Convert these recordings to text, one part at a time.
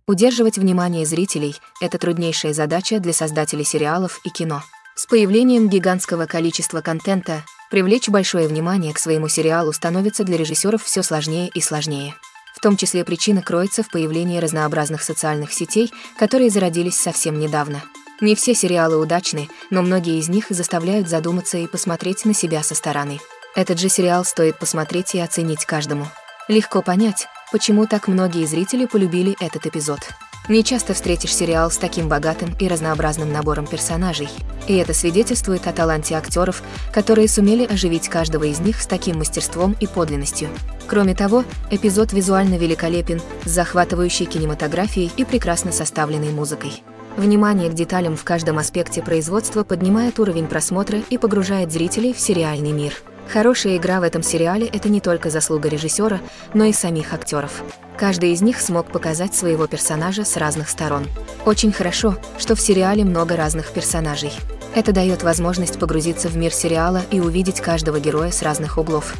Удерживать внимание зрителей – это труднейшая задача для создателей сериалов и кино. С появлением гигантского количества контента привлечь большое внимание к своему сериалу становится для режиссеров все сложнее и сложнее. В том числе причина кроется в появлении разнообразных социальных сетей, которые зародились совсем недавно. Не все сериалы удачны, но многие из них заставляют задуматься и посмотреть на себя со стороны. Этот же сериал стоит посмотреть и оценить каждому. Легко понять, почему так многие зрители полюбили этот эпизод. Не часто встретишь сериал с таким богатым и разнообразным набором персонажей, и это свидетельствует о таланте актеров, которые сумели оживить каждого из них с таким мастерством и подлинностью. Кроме того, эпизод визуально великолепен, с захватывающей кинематографией и прекрасно составленной музыкой. Внимание к деталям в каждом аспекте производства поднимает уровень просмотра и погружает зрителей в сериальный мир. Хорошая игра в этом сериале – это не только заслуга режиссера, но и самих актеров. Каждый из них смог показать своего персонажа с разных сторон. Очень хорошо, что в сериале много разных персонажей. Это дает возможность погрузиться в мир сериала и увидеть каждого героя с разных углов.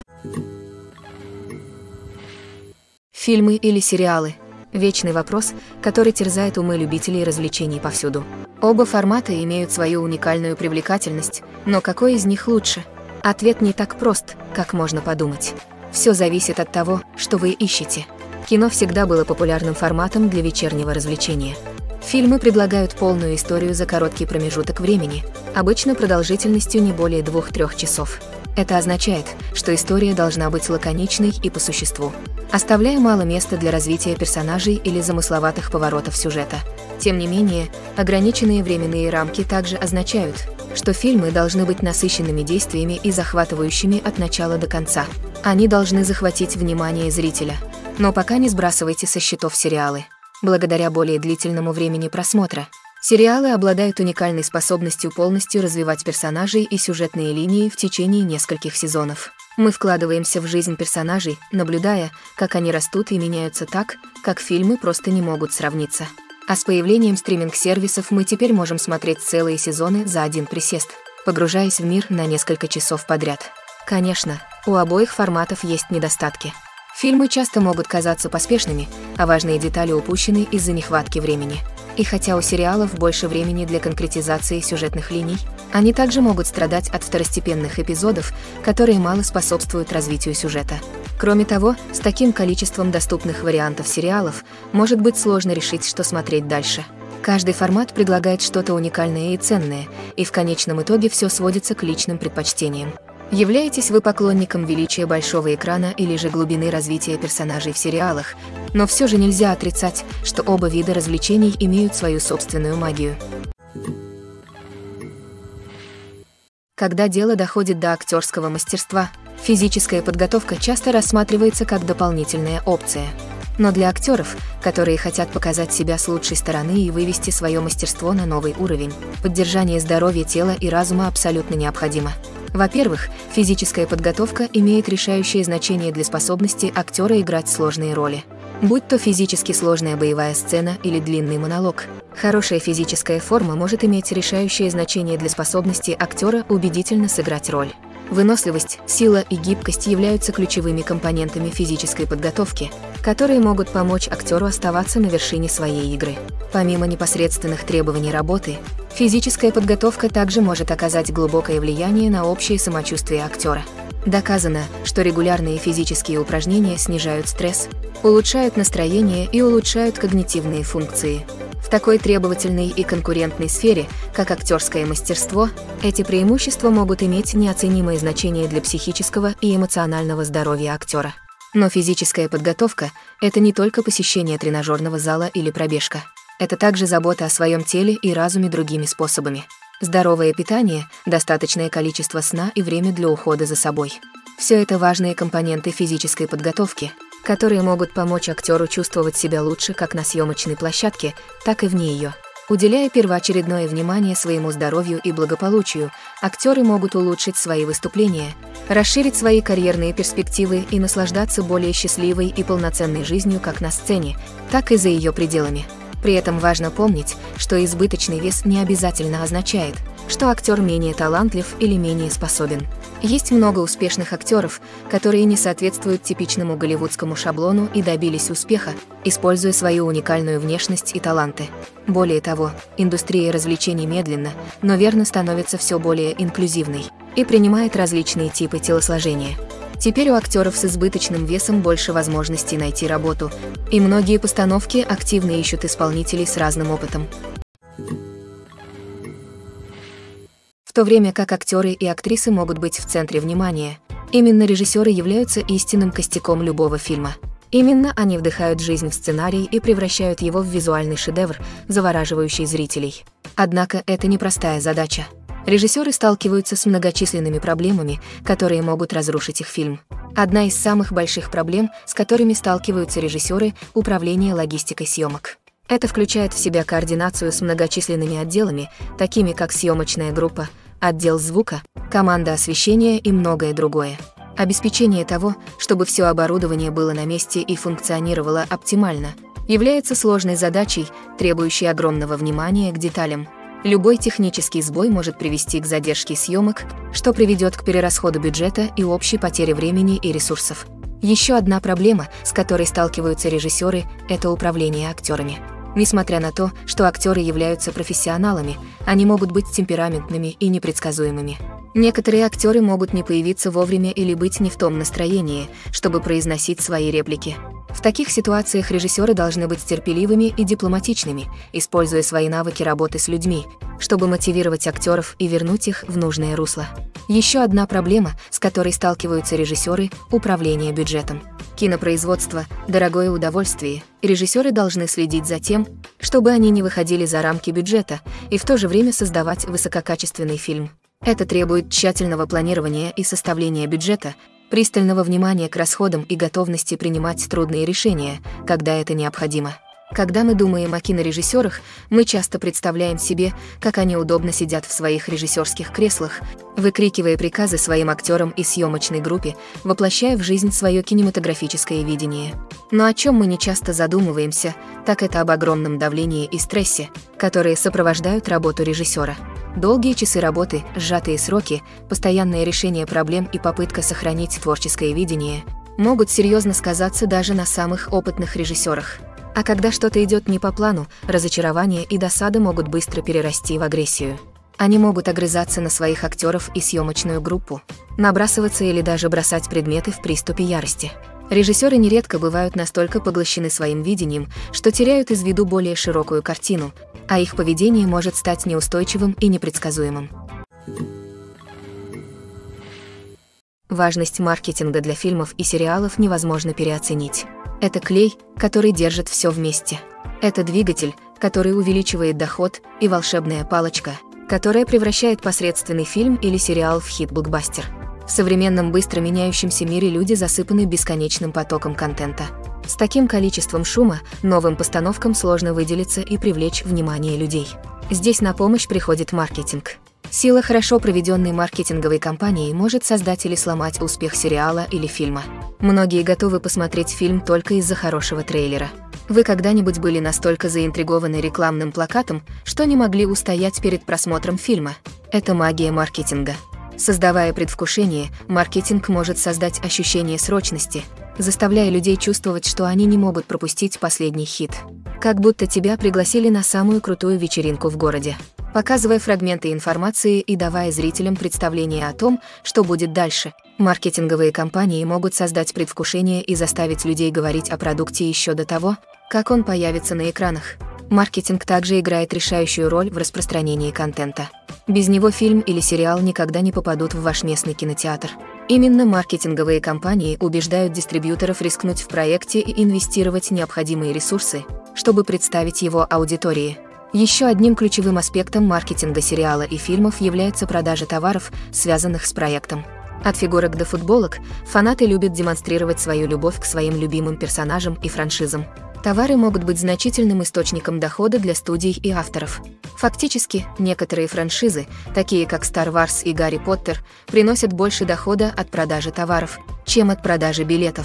Фильмы или сериалы – вечный вопрос, который терзает умы любителей развлечений повсюду. Оба формата имеют свою уникальную привлекательность, но какой из них лучше? Ответ не так прост, как можно подумать. Все зависит от того, что вы ищете. Кино всегда было популярным форматом для вечернего развлечения. Фильмы предлагают полную историю за короткий промежуток времени, обычно продолжительностью не более 2-3 часов. Это означает, что история должна быть лаконичной и по существу, оставляя мало места для развития персонажей или замысловатых поворотов сюжета. Тем не менее, ограниченные временные рамки также означают, что фильмы должны быть насыщенными действиями и захватывающими от начала до конца. Они должны захватить внимание зрителя. Но пока не сбрасывайте со счетов сериалы. Благодаря более длительному времени просмотра, сериалы обладают уникальной способностью полностью развивать персонажей и сюжетные линии в течение нескольких сезонов. Мы вкладываемся в жизнь персонажей, наблюдая, как они растут и меняются так, как фильмы просто не могут сравниться. А с появлением стриминг-сервисов мы теперь можем смотреть целые сезоны за один присест, погружаясь в мир на несколько часов подряд. Конечно, у обоих форматов есть недостатки. Фильмы часто могут казаться поспешными, а важные детали упущены из-за нехватки времени. И хотя у сериалов больше времени для конкретизации сюжетных линий, они также могут страдать от второстепенных эпизодов, которые мало способствуют развитию сюжета. Кроме того, с таким количеством доступных вариантов сериалов может быть сложно решить, что смотреть дальше. Каждый формат предлагает что-то уникальное и ценное, и в конечном итоге все сводится к личным предпочтениям. Являетесь вы поклонником величия большого экрана или же глубины развития персонажей в сериалах, но все же нельзя отрицать, что оба вида развлечений имеют свою собственную магию. Когда дело доходит до актерского мастерства, физическая подготовка часто рассматривается как дополнительная опция. Но для актеров, которые хотят показать себя с лучшей стороны и вывести свое мастерство на новый уровень, поддержание здоровья тела и разума абсолютно необходимо. Во-первых, физическая подготовка имеет решающее значение для способности актера играть сложные роли. Будь то физически сложная боевая сцена или длинный монолог, хорошая физическая форма может иметь решающее значение для способности актера убедительно сыграть роль. Выносливость, сила и гибкость являются ключевыми компонентами физической подготовки, которые могут помочь актеру оставаться на вершине своей игры. Помимо непосредственных требований работы, физическая подготовка также может оказать глубокое влияние на общее самочувствие актера. Доказано, что регулярные физические упражнения снижают стресс, улучшают настроение и улучшают когнитивные функции. В такой требовательной и конкурентной сфере, как актерское мастерство, эти преимущества могут иметь неоценимое значение для психического и эмоционального здоровья актера. Но физическая подготовка – это не только посещение тренажерного зала или пробежка. Это также забота о своем теле и разуме другими способами. Здоровое питание, достаточное количество сна и время для ухода за собой. Все это важные компоненты физической подготовки, которые могут помочь актеру чувствовать себя лучше как на съемочной площадке, так и вне ее. Уделяя первоочередное внимание своему здоровью и благополучию, актеры могут улучшить свои выступления, расширить свои карьерные перспективы и наслаждаться более счастливой и полноценной жизнью как на сцене, так и за ее пределами. При этом важно помнить, что избыточный вес не обязательно означает, что актер менее талантлив или менее способен. Есть много успешных актеров, которые не соответствуют типичному голливудскому шаблону и добились успеха, используя свою уникальную внешность и таланты. Более того, индустрия развлечений медленно, но верно становится все более инклюзивной и принимает различные типы телосложения. Теперь у актеров с избыточным весом больше возможностей найти работу, и многие постановки активно ищут исполнителей с разным опытом. В то время как актеры и актрисы могут быть в центре внимания, именно режиссеры являются истинным костяком любого фильма. Именно они вдыхают жизнь в сценарий и превращают его в визуальный шедевр, завораживающий зрителей. Однако это непростая задача. Режиссеры сталкиваются с многочисленными проблемами, которые могут разрушить их фильм. Одна из самых больших проблем, с которыми сталкиваются режиссеры – управление логистикой съемок. Это включает в себя координацию с многочисленными отделами, такими как съемочная группа, отдел звука, команда освещения и многое другое. Обеспечение того, чтобы все оборудование было на месте и функционировало оптимально, является сложной задачей, требующей огромного внимания к деталям. Любой технический сбой может привести к задержке съемок, что приведет к перерасходу бюджета и общей потере времени и ресурсов. Еще одна проблема, с которой сталкиваются режиссеры, это управление актерами. Несмотря на то, что актеры являются профессионалами, они могут быть темпераментными и непредсказуемыми. Некоторые актеры могут не появиться вовремя или быть не в том настроении, чтобы произносить свои реплики. В таких ситуациях режиссеры должны быть терпеливыми и дипломатичными, используя свои навыки работы с людьми, чтобы мотивировать актеров и вернуть их в нужное русло. Еще одна проблема, с которой сталкиваются режиссеры – управление бюджетом. Кинопроизводство – дорогое удовольствие, и режиссеры должны следить за тем, чтобы они не выходили за рамки бюджета и в то же время создавать высококачественный фильм. Это требует тщательного планирования и составления бюджета, пристального внимания к расходам и готовности принимать трудные решения, когда это необходимо. Когда мы думаем о кинорежиссерах, мы часто представляем себе, как они удобно сидят в своих режиссерских креслах, выкрикивая приказы своим актерам и съемочной группе, воплощая в жизнь свое кинематографическое видение. Но о чем мы не часто задумываемся, так это об огромном давлении и стрессе, которые сопровождают работу режиссера. Долгие часы работы, сжатые сроки, постоянное решение проблем и попытка сохранить творческое видение могут серьезно сказаться даже на самых опытных режиссерах. А когда что-то идет не по плану, разочарование и досада могут быстро перерасти в агрессию. Они могут огрызаться на своих актеров и съемочную группу, набрасываться или даже бросать предметы в приступе ярости. Режиссеры нередко бывают настолько поглощены своим видением, что теряют из виду более широкую картину, а их поведение может стать неустойчивым и непредсказуемым. Важность маркетинга для фильмов и сериалов невозможно переоценить. Это клей, который держит все вместе. Это двигатель, который увеличивает доход, и волшебная палочка, которая превращает посредственный фильм или сериал в хит-блокбастер. В современном быстро меняющемся мире люди засыпаны бесконечным потоком контента. С таким количеством шума новым постановкам сложно выделиться и привлечь внимание людей. Здесь на помощь приходит маркетинг. Сила хорошо проведенной маркетинговой кампании может создать или сломать успех сериала или фильма. Многие готовы посмотреть фильм только из-за хорошего трейлера. Вы когда-нибудь были настолько заинтригованы рекламным плакатом, что не могли устоять перед просмотром фильма? Это магия маркетинга. Создавая предвкушение, маркетинг может создать ощущение срочности, заставляя людей чувствовать, что они не могут пропустить последний хит. Как будто тебя пригласили на самую крутую вечеринку в городе. Показывая фрагменты информации и давая зрителям представление о том, что будет дальше, маркетинговые компании могут создать предвкушение и заставить людей говорить о продукте еще до того, как он появится на экранах. Маркетинг также играет решающую роль в распространении контента. Без него фильм или сериал никогда не попадут в ваш местный кинотеатр. Именно маркетинговые компании убеждают дистрибьюторов рискнуть в проекте и инвестировать необходимые ресурсы, чтобы представить его аудитории. Еще одним ключевым аспектом маркетинга сериала и фильмов является продажа товаров, связанных с проектом. От фигурок до футболок фанаты любят демонстрировать свою любовь к своим любимым персонажам и франшизам. Товары могут быть значительным источником дохода для студий и авторов. Фактически, некоторые франшизы, такие как Star Wars и Гарри Поттер, приносят больше дохода от продажи товаров, чем от продажи билетов.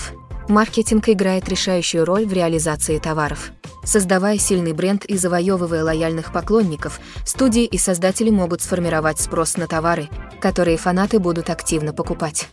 Маркетинг играет решающую роль в реализации товаров. Создавая сильный бренд и завоевывая лояльных поклонников, студии и создатели могут сформировать спрос на товары, которые фанаты будут активно покупать.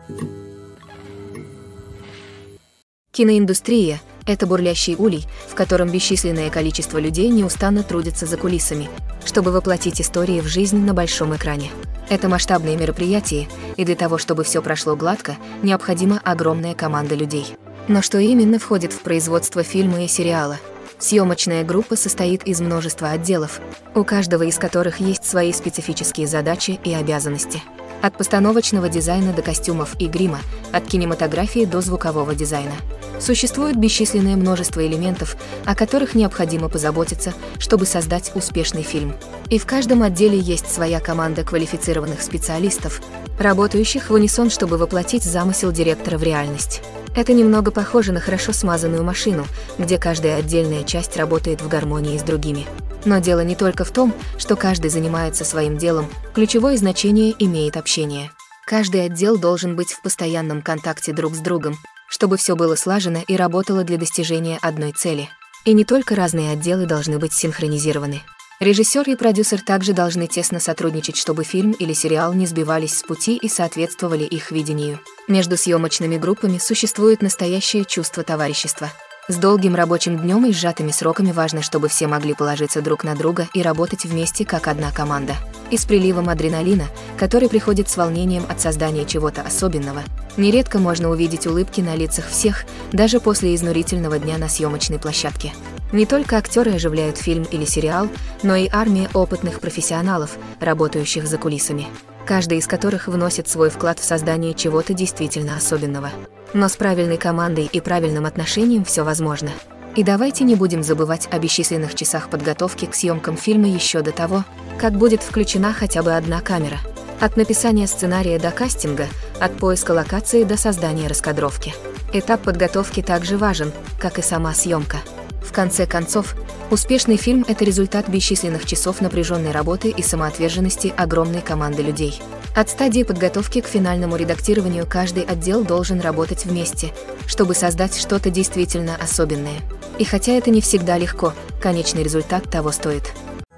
Киноиндустрия – это бурлящий улей, в котором бесчисленное количество людей неустанно трудятся за кулисами, чтобы воплотить истории в жизнь на большом экране. Это масштабные мероприятия, и для того, чтобы все прошло гладко, необходима огромная команда людей. Но что именно входит в производство фильма и сериала? Съемочная группа состоит из множества отделов, у каждого из которых есть свои специфические задачи и обязанности. От постановочного дизайна до костюмов и грима, от кинематографии до звукового дизайна. Существует бесчисленное множество элементов, о которых необходимо позаботиться, чтобы создать успешный фильм. И в каждом отделе есть своя команда квалифицированных специалистов, работающих в унисон, чтобы воплотить замысел директора в реальность. Это немного похоже на хорошо смазанную машину, где каждая отдельная часть работает в гармонии с другими. Но дело не только в том, что каждый занимается своим делом, ключевое значение имеет общение. Каждый отдел должен быть в постоянном контакте друг с другом, чтобы все было слажено и работало для достижения одной цели. И не только разные отделы должны быть синхронизированы. Режиссер и продюсер также должны тесно сотрудничать, чтобы фильм или сериал не сбивались с пути и соответствовали их видению. Между съемочными группами существует настоящее чувство товарищества. С долгим рабочим днем и сжатыми сроками важно, чтобы все могли положиться друг на друга и работать вместе как одна команда. И с приливом адреналина, который приходит с волнением от создания чего-то особенного, нередко можно увидеть улыбки на лицах всех, даже после изнурительного дня на съемочной площадке. Не только актеры оживляют фильм или сериал, но и армия опытных профессионалов, работающих за кулисами, каждый из которых вносит свой вклад в создание чего-то действительно особенного. Но с правильной командой и правильным отношением все возможно. И давайте не будем забывать о бесчисленных часах подготовки к съемкам фильма еще до того, как будет включена хотя бы одна камера. От написания сценария до кастинга, от поиска локации до создания раскадровки. Этап подготовки также важен, как и сама съемка. В конце концов, успешный фильм – это результат бесчисленных часов напряженной работы и самоотверженности огромной команды людей. От стадии подготовки к финальному редактированию каждый отдел должен работать вместе, чтобы создать что-то действительно особенное. И хотя это не всегда легко, конечный результат того стоит.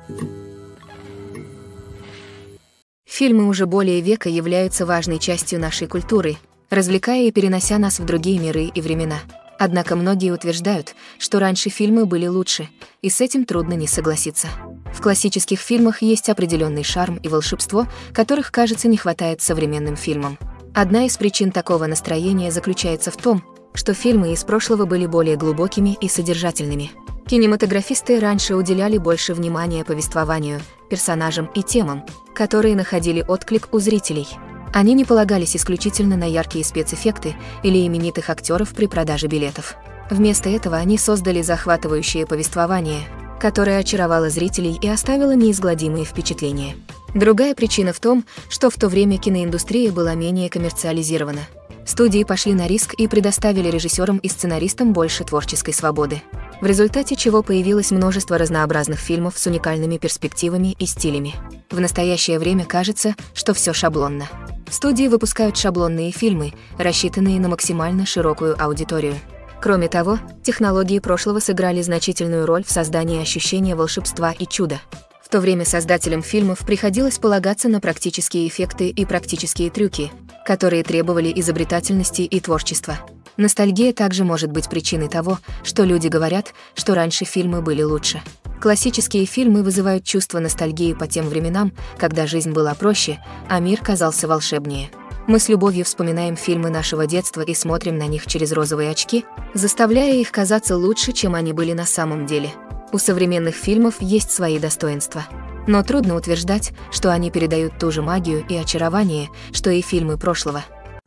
Фильмы уже более века являются важной частью нашей культуры, развлекая и перенося нас в другие миры и времена. Однако многие утверждают, что раньше фильмы были лучше, и с этим трудно не согласиться. В классических фильмах есть определенный шарм и волшебство, которых, кажется, не хватает современным фильмам. Одна из причин такого настроения заключается в том, что фильмы из прошлого были более глубокими и содержательными. Кинематографисты раньше уделяли больше внимания повествованию, персонажам и темам, которые находили отклик у зрителей. Они не полагались исключительно на яркие спецэффекты или именитых актеров при продаже билетов. Вместо этого они создали захватывающее повествование, которое очаровало зрителей и оставило неизгладимые впечатления. Другая причина в том, что в то время киноиндустрия была менее коммерциализирована. Студии пошли на риск и предоставили режиссерам и сценаристам больше творческой свободы, в результате чего появилось множество разнообразных фильмов с уникальными перспективами и стилями. В настоящее время кажется, что все шаблонно. Студии выпускают шаблонные фильмы, рассчитанные на максимально широкую аудиторию. Кроме того, технологии прошлого сыграли значительную роль в создании ощущения волшебства и чуда. В то время создателям фильмов приходилось полагаться на практические эффекты и практические трюки, которые требовали изобретательности и творчества. Ностальгия также может быть причиной того, что люди говорят, что раньше фильмы были лучше. Классические фильмы вызывают чувство ностальгии по тем временам, когда жизнь была проще, а мир казался волшебнее. Мы с любовью вспоминаем фильмы нашего детства и смотрим на них через розовые очки, заставляя их казаться лучше, чем они были на самом деле. У современных фильмов есть свои достоинства. Но трудно утверждать, что они передают ту же магию и очарование, что и фильмы прошлого.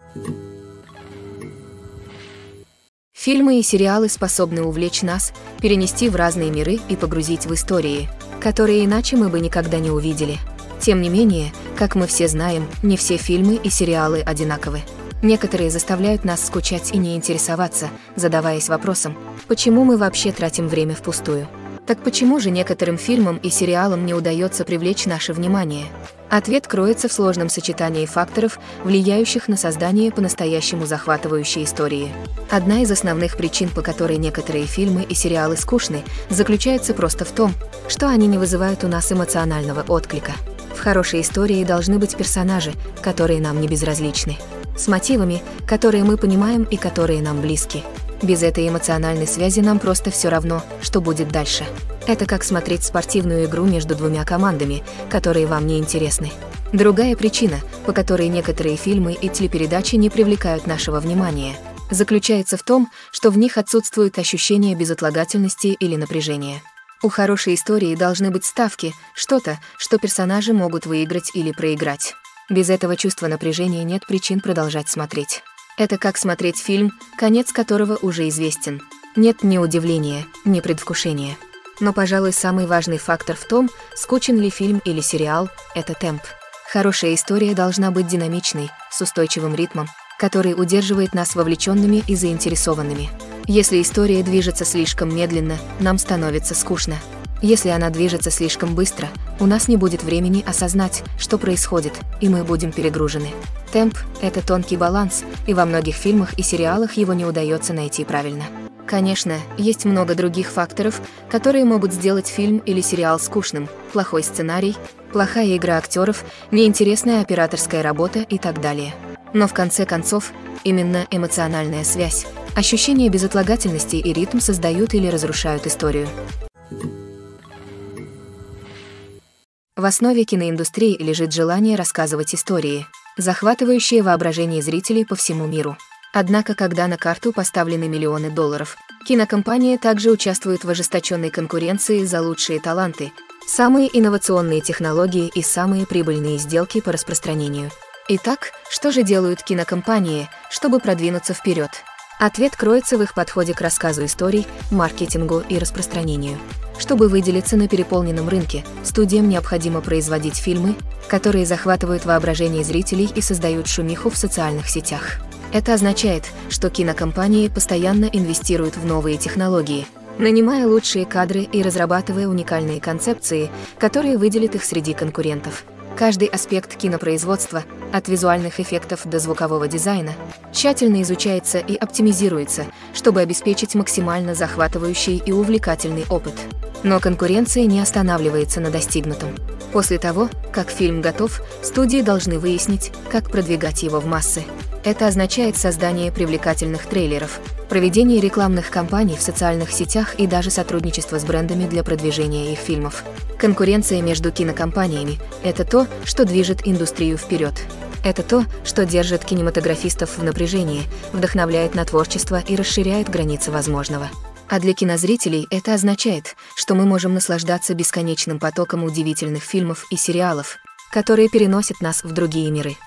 Фильмы и сериалы способны увлечь нас, перенести в разные миры и погрузить в истории, которые иначе мы бы никогда не увидели. Тем не менее, как мы все знаем, не все фильмы и сериалы одинаковы. Некоторые заставляют нас скучать и не интересоваться, задаваясь вопросом, почему мы вообще тратим время впустую. Так почему же некоторым фильмам и сериалам не удается привлечь наше внимание? Ответ кроется в сложном сочетании факторов, влияющих на создание по-настоящему захватывающей истории. Одна из основных причин, по которой некоторые фильмы и сериалы скучны, заключается просто в том, что они не вызывают у нас эмоционального отклика. В хорошей истории должны быть персонажи, которые нам не безразличны, с мотивами, которые мы понимаем и которые нам близки. Без этой эмоциональной связи нам просто все равно, что будет дальше. Это как смотреть спортивную игру между двумя командами, которые вам не интересны. Другая причина, по которой некоторые фильмы и телепередачи не привлекают нашего внимания, заключается в том, что в них отсутствует ощущение безотлагательности или напряжения. У хорошей истории должны быть ставки, что-то, что персонажи могут выиграть или проиграть. Без этого чувства напряжения нет причин продолжать смотреть. Это как смотреть фильм, конец которого уже известен. Нет ни удивления, ни предвкушения. Но, пожалуй, самый важный фактор в том, скучен ли фильм или сериал, это темп. Хорошая история должна быть динамичной, с устойчивым ритмом, который удерживает нас вовлеченными и заинтересованными. Если история движется слишком медленно, нам становится скучно. Если она движется слишком быстро, у нас не будет времени осознать, что происходит, и мы будем перегружены. Темп – это тонкий баланс, и во многих фильмах и сериалах его не удается найти правильно. Конечно, есть много других факторов, которые могут сделать фильм или сериал скучным: плохой сценарий, плохая игра актеров, неинтересная операторская работа и так далее. Но в конце концов, именно эмоциональная связь, ощущение безотлагательности и ритм создают или разрушают историю. В основе киноиндустрии лежит желание рассказывать истории, захватывающие воображение зрителей по всему миру. Однако, когда на карту поставлены миллионы долларов, кинокомпании также участвуют в ожесточенной конкуренции за лучшие таланты, самые инновационные технологии и самые прибыльные сделки по распространению. Итак, что же делают кинокомпании, чтобы продвинуться вперед? Ответ кроется в их подходе к рассказу историй, маркетингу и распространению. Чтобы выделиться на переполненном рынке, студиям необходимо производить фильмы, которые захватывают воображение зрителей и создают шумиху в социальных сетях. Это означает, что кинокомпании постоянно инвестируют в новые технологии, нанимая лучшие кадры и разрабатывая уникальные концепции, которые выделят их среди конкурентов. Каждый аспект кинопроизводства, от визуальных эффектов до звукового дизайна, тщательно изучается и оптимизируется, чтобы обеспечить максимально захватывающий и увлекательный опыт. Но конкуренция не останавливается на достигнутом. После того, как фильм готов, студии должны выяснить, как продвигать его в массы. Это означает создание привлекательных трейлеров, проведение рекламных кампаний в социальных сетях и даже сотрудничество с брендами для продвижения их фильмов. Конкуренция между кинокомпаниями – это то, что движет индустрию вперед. Это то, что держит кинематографистов в напряжении, вдохновляет на творчество и расширяет границы возможного. А для кинозрителей это означает, что мы можем наслаждаться бесконечным потоком удивительных фильмов и сериалов, которые переносят нас в другие миры.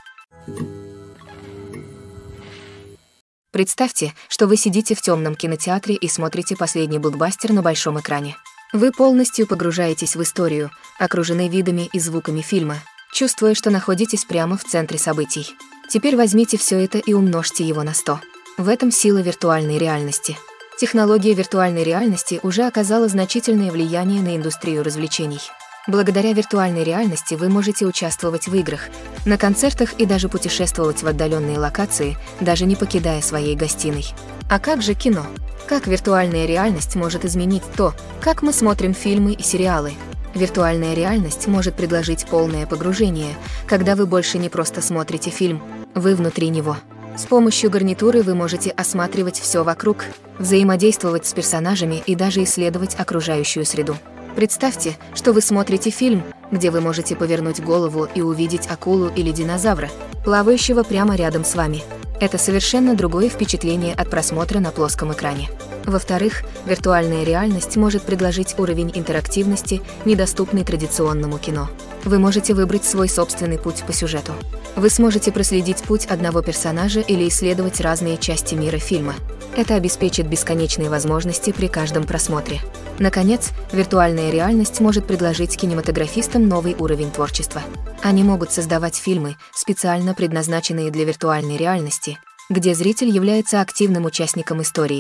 Представьте, что вы сидите в темном кинотеатре и смотрите последний блокбастер на большом экране. Вы полностью погружаетесь в историю, окружены видами и звуками фильма, чувствуя, что находитесь прямо в центре событий. Теперь возьмите все это и умножьте его на 100. В этом сила виртуальной реальности. Технология виртуальной реальности уже оказала значительное влияние на индустрию развлечений. Благодаря виртуальной реальности вы можете участвовать в играх, на концертах и даже путешествовать в отдаленные локации, даже не покидая своей гостиной. А как же кино? Как виртуальная реальность может изменить то, как мы смотрим фильмы и сериалы? Виртуальная реальность может предложить полное погружение, когда вы больше не просто смотрите фильм, вы внутри него. С помощью гарнитуры вы можете осматривать все вокруг, взаимодействовать с персонажами и даже исследовать окружающую среду. Представьте, что вы смотрите фильм, где вы можете повернуть голову и увидеть акулу или динозавра, плавающего прямо рядом с вами. Это совершенно другое впечатление от просмотра на плоском экране. Во-вторых, виртуальная реальность может предложить уровень интерактивности, недоступный традиционному кино. Вы можете выбрать свой собственный путь по сюжету. Вы сможете проследить путь одного персонажа или исследовать разные части мира фильма. Это обеспечит бесконечные возможности при каждом просмотре. Наконец, виртуальная реальность может предложить кинематографистам новый уровень творчества. Они могут создавать фильмы, специально предназначенные для виртуальной реальности, где зритель является активным участником истории.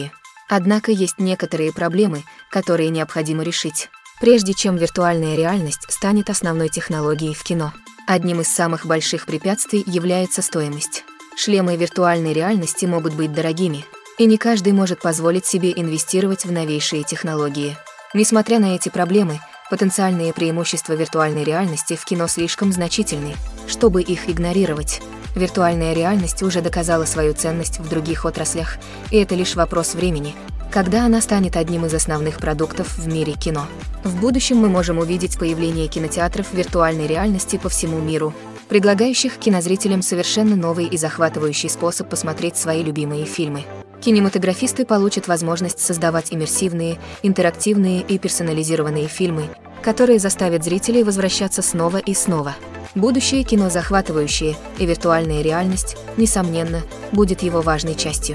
Однако есть некоторые проблемы, которые необходимо решить, прежде чем виртуальная реальность станет основной технологией в кино. Одним из самых больших препятствий является стоимость. Шлемы виртуальной реальности могут быть дорогими, и не каждый может позволить себе инвестировать в новейшие технологии. Несмотря на эти проблемы, потенциальные преимущества виртуальной реальности в кино слишком значительны, чтобы их игнорировать. Виртуальная реальность уже доказала свою ценность в других отраслях, и это лишь вопрос времени, когда она станет одним из основных продуктов в мире кино. В будущем мы можем увидеть появление кинотеатров виртуальной реальности по всему миру, предлагающих кинозрителям совершенно новый и захватывающий способ посмотреть свои любимые фильмы. Кинематографисты получат возможность создавать иммерсивные, интерактивные и персонализированные фильмы, которые заставят зрителей возвращаться снова и снова. Будущее кино захватывающее, и виртуальная реальность, несомненно, будет его важной частью.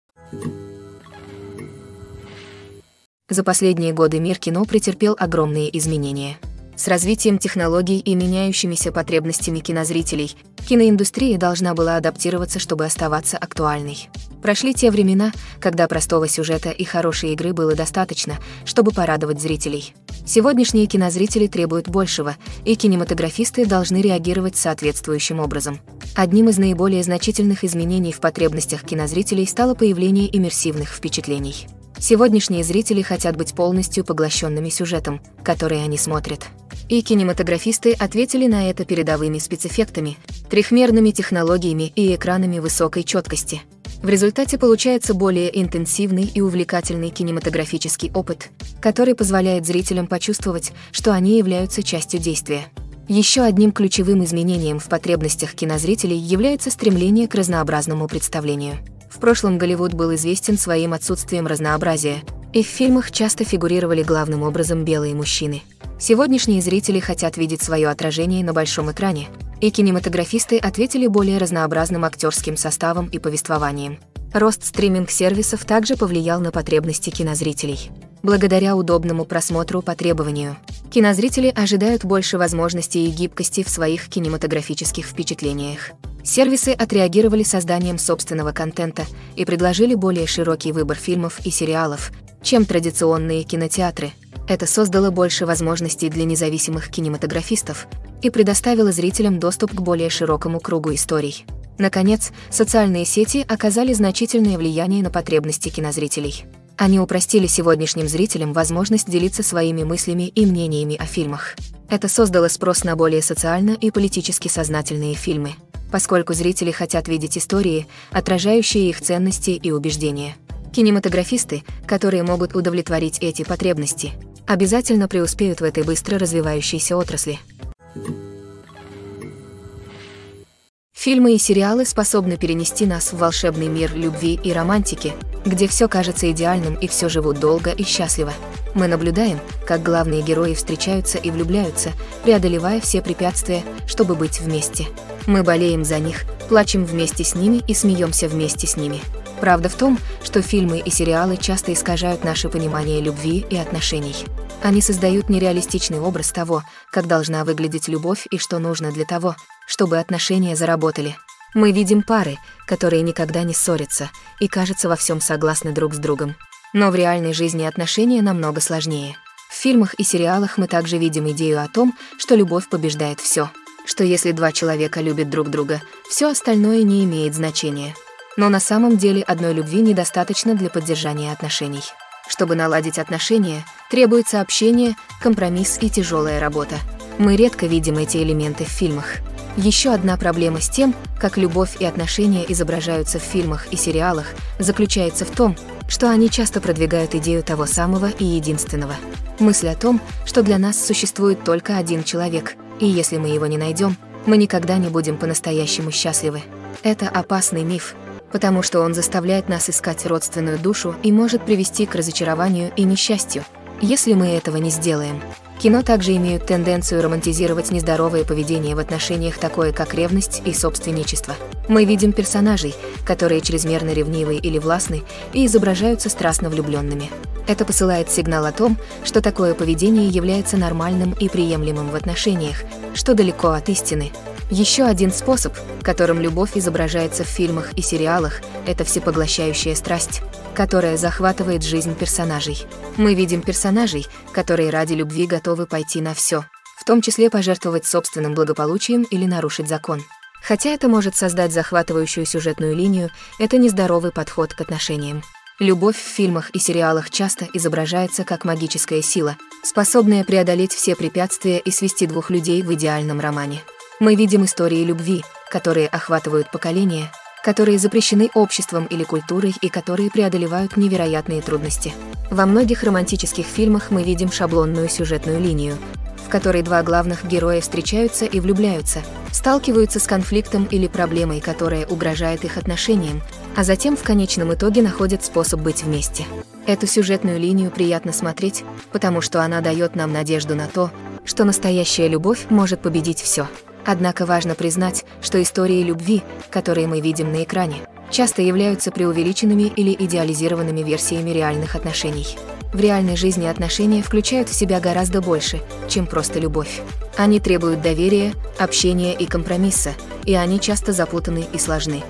За последние годы мир кино претерпел огромные изменения. С развитием технологий и меняющимися потребностями кинозрителей, киноиндустрия должна была адаптироваться, чтобы оставаться актуальной. Прошли те времена, когда простого сюжета и хорошей игры было достаточно, чтобы порадовать зрителей. Сегодняшние кинозрители требуют большего, и кинематографисты должны реагировать соответствующим образом. Одним из наиболее значительных изменений в потребностях кинозрителей стало появление иммерсивных впечатлений. Сегодняшние зрители хотят быть полностью поглощенными сюжетом, который они смотрят. И кинематографисты ответили на это передовыми спецэффектами, трехмерными технологиями и экранами высокой четкости. В результате получается более интенсивный и увлекательный кинематографический опыт, который позволяет зрителям почувствовать, что они являются частью действия. Еще одним ключевым изменением в потребностях кинозрителей является стремление к разнообразному представлению. В прошлом Голливуд был известен своим отсутствием разнообразия, и в фильмах часто фигурировали главным образом белые мужчины. Сегодняшние зрители хотят видеть свое отражение на большом экране, и кинематографисты ответили более разнообразным актерским составом и повествованием. Рост стриминг-сервисов также повлиял на потребности кинозрителей. Благодаря удобному просмотру по требованию, кинозрители ожидают больше возможностей и гибкости в своих кинематографических впечатлениях. Сервисы отреагировали созданием собственного контента и предложили более широкий выбор фильмов и сериалов, чем традиционные кинотеатры. Это создало больше возможностей для независимых кинематографистов и предоставило зрителям доступ к более широкому кругу историй. Наконец, социальные сети оказали значительное влияние на потребности кинозрителей. Они упростили сегодняшним зрителям возможность делиться своими мыслями и мнениями о фильмах. Это создало спрос на более социально и политически сознательные фильмы, поскольку зрители хотят видеть истории, отражающие их ценности и убеждения. Кинематографисты, которые могут удовлетворить эти потребности, обязательно преуспеют в этой быстро развивающейся отрасли. Фильмы и сериалы способны перенести нас в волшебный мир любви и романтики, где все кажется идеальным и все живут долго и счастливо. Мы наблюдаем, как главные герои встречаются и влюбляются, преодолевая все препятствия, чтобы быть вместе. Мы болеем за них, плачем вместе с ними и смеемся вместе с ними. Правда в том, что фильмы и сериалы часто искажают наше понимание любви и отношений. Они создают нереалистичный образ того, как должна выглядеть любовь и что нужно для того, чтобы отношения заработали. Мы видим пары, которые никогда не ссорятся и, кажется, во всем согласны друг с другом. Но в реальной жизни отношения намного сложнее. В фильмах и сериалах мы также видим идею о том, что любовь побеждает все. Что если два человека любят друг друга, все остальное не имеет значения. Но на самом деле одной любви недостаточно для поддержания отношений. Чтобы наладить отношения, требуется общение, компромисс и тяжелая работа. Мы редко видим эти элементы в фильмах. Еще одна проблема с тем, как любовь и отношения изображаются в фильмах и сериалах, заключается в том, что они часто продвигают идею того самого и единственного. Мысль о том, что для нас существует только один человек, и если мы его не найдем, мы никогда не будем по-настоящему счастливы. Это опасный миф, потому что он заставляет нас искать родственную душу и может привести к разочарованию и несчастью, если мы этого не сделаем. Кино также имеют тенденцию романтизировать нездоровое поведение в отношениях, такое как ревность и собственничество. Мы видим персонажей, которые чрезмерно ревнивы или властны и изображаются страстно влюбленными. Это посылает сигнал о том, что такое поведение является нормальным и приемлемым в отношениях, что далеко от истины. Еще один способ, которым любовь изображается в фильмах и сериалах, это всепоглощающая страсть, которая захватывает жизнь персонажей. Мы видим персонажей, которые ради любви готовы пойти на все, в том числе пожертвовать собственным благополучием или нарушить закон. Хотя это может создать захватывающую сюжетную линию, это нездоровый подход к отношениям. Любовь в фильмах и сериалах часто изображается как магическая сила, способная преодолеть все препятствия и свести двух людей в идеальном романе. Мы видим истории любви, которые охватывают поколения, которые запрещены обществом или культурой и которые преодолевают невероятные трудности. Во многих романтических фильмах мы видим шаблонную сюжетную линию, в которой два главных героя встречаются и влюбляются, сталкиваются с конфликтом или проблемой, которая угрожает их отношениям, а затем в конечном итоге находят способ быть вместе. Эту сюжетную линию приятно смотреть, потому что она дает нам надежду на то, что настоящая любовь может победить все. Однако важно признать, что истории любви, которые мы видим на экране, часто являются преувеличенными или идеализированными версиями реальных отношений. В реальной жизни отношения включают в себя гораздо больше, чем просто любовь. Они требуют доверия, общения и компромисса, и они часто запутаны и сложны.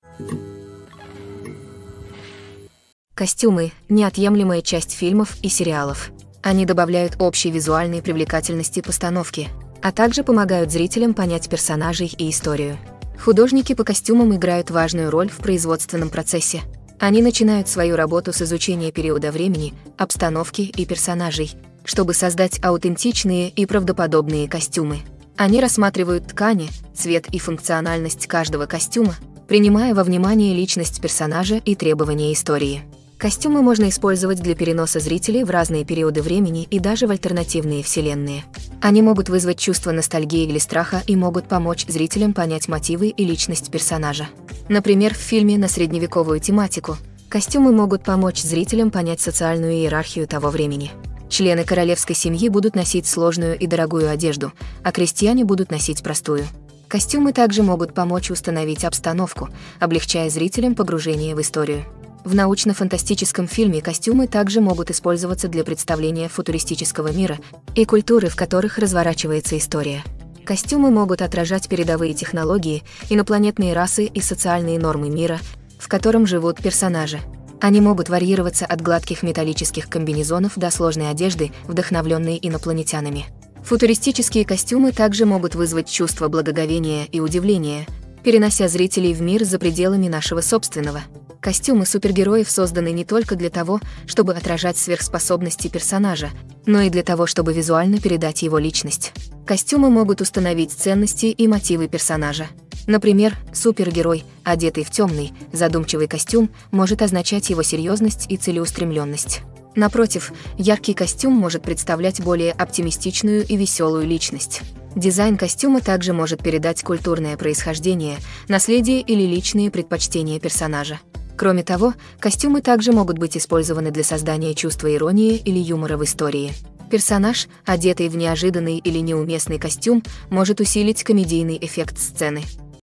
Костюмы – неотъемлемая часть фильмов и сериалов. Они добавляют общей визуальной привлекательности постановки, а также помогают зрителям понять персонажей и историю. Художники по костюмам играют важную роль в производственном процессе. Они начинают свою работу с изучения периода времени, обстановки и персонажей, чтобы создать аутентичные и правдоподобные костюмы. Они рассматривают ткани, цвет и функциональность каждого костюма, принимая во внимание личность персонажа и требования истории. Костюмы можно использовать для переноса зрителей в разные периоды времени и даже в альтернативные вселенные. Они могут вызвать чувство ностальгии или страха и могут помочь зрителям понять мотивы и личность персонажа. Например, в фильме на средневековую тематику костюмы могут помочь зрителям понять социальную иерархию того времени. Члены королевской семьи будут носить сложную и дорогую одежду, а крестьяне будут носить простую. Костюмы также могут помочь установить обстановку, облегчая зрителям погружение в историю. В научно-фантастическом фильме костюмы также могут использоваться для представления футуристического мира и культуры, в которых разворачивается история. Костюмы могут отражать передовые технологии, инопланетные расы и социальные нормы мира, в котором живут персонажи. Они могут варьироваться от гладких металлических комбинезонов до сложной одежды, вдохновленной инопланетянами. Футуристические костюмы также могут вызвать чувство благоговения и удивления, перенося зрителей в мир за пределами нашего собственного. Костюмы супергероев созданы не только для того, чтобы отражать сверхспособности персонажа, но и для того, чтобы визуально передать его личность. Костюмы могут установить ценности и мотивы персонажа. Например, супергерой, одетый в темный, задумчивый костюм, может означать его серьезность и целеустремленность. Напротив, яркий костюм может представлять более оптимистичную и веселую личность. Дизайн костюма также может передать культурное происхождение, наследие или личные предпочтения персонажа. Кроме того, костюмы также могут быть использованы для создания чувства иронии или юмора в истории. Персонаж, одетый в неожиданный или неуместный костюм, может усилить комедийный эффект сцены.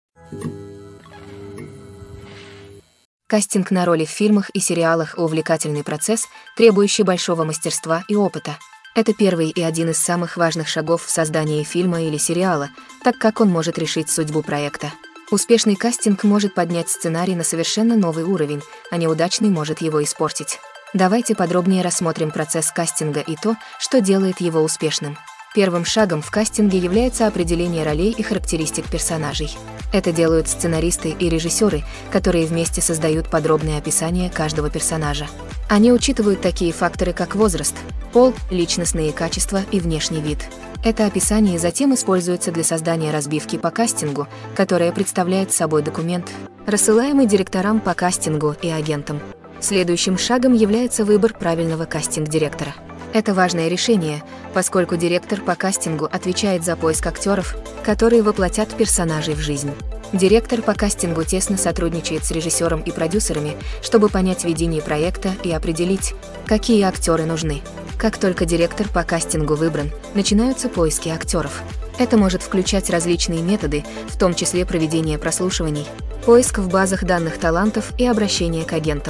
Кастинг на роли в фильмах и сериалах – увлекательный процесс, требующий большого мастерства и опыта. Это первый и один из самых важных шагов в создании фильма или сериала, так как он может решить судьбу проекта. Успешный кастинг может поднять сценарий на совершенно новый уровень, а неудачный может его испортить. Давайте подробнее рассмотрим процесс кастинга и то, что делает его успешным. Первым шагом в кастинге является определение ролей и характеристик персонажей. Это делают сценаристы и режиссеры, которые вместе создают подробное описание каждого персонажа. Они учитывают такие факторы, как возраст, пол, личностные качества и внешний вид. Это описание затем используется для создания разбивки по кастингу, которая представляет собой документ, рассылаемый директорам по кастингу и агентам. Следующим шагом является выбор правильного кастинг-директора. Это важное решение, поскольку директор по кастингу отвечает за поиск актеров, которые воплотят персонажей в жизнь. Директор по кастингу тесно сотрудничает с режиссером и продюсерами, чтобы понять видение проекта и определить, какие актеры нужны. Как только директор по кастингу выбран, начинаются поиски актеров. Это может включать различные методы, в том числе проведение прослушиваний, поиск в базах данных талантов и обращение к агентам.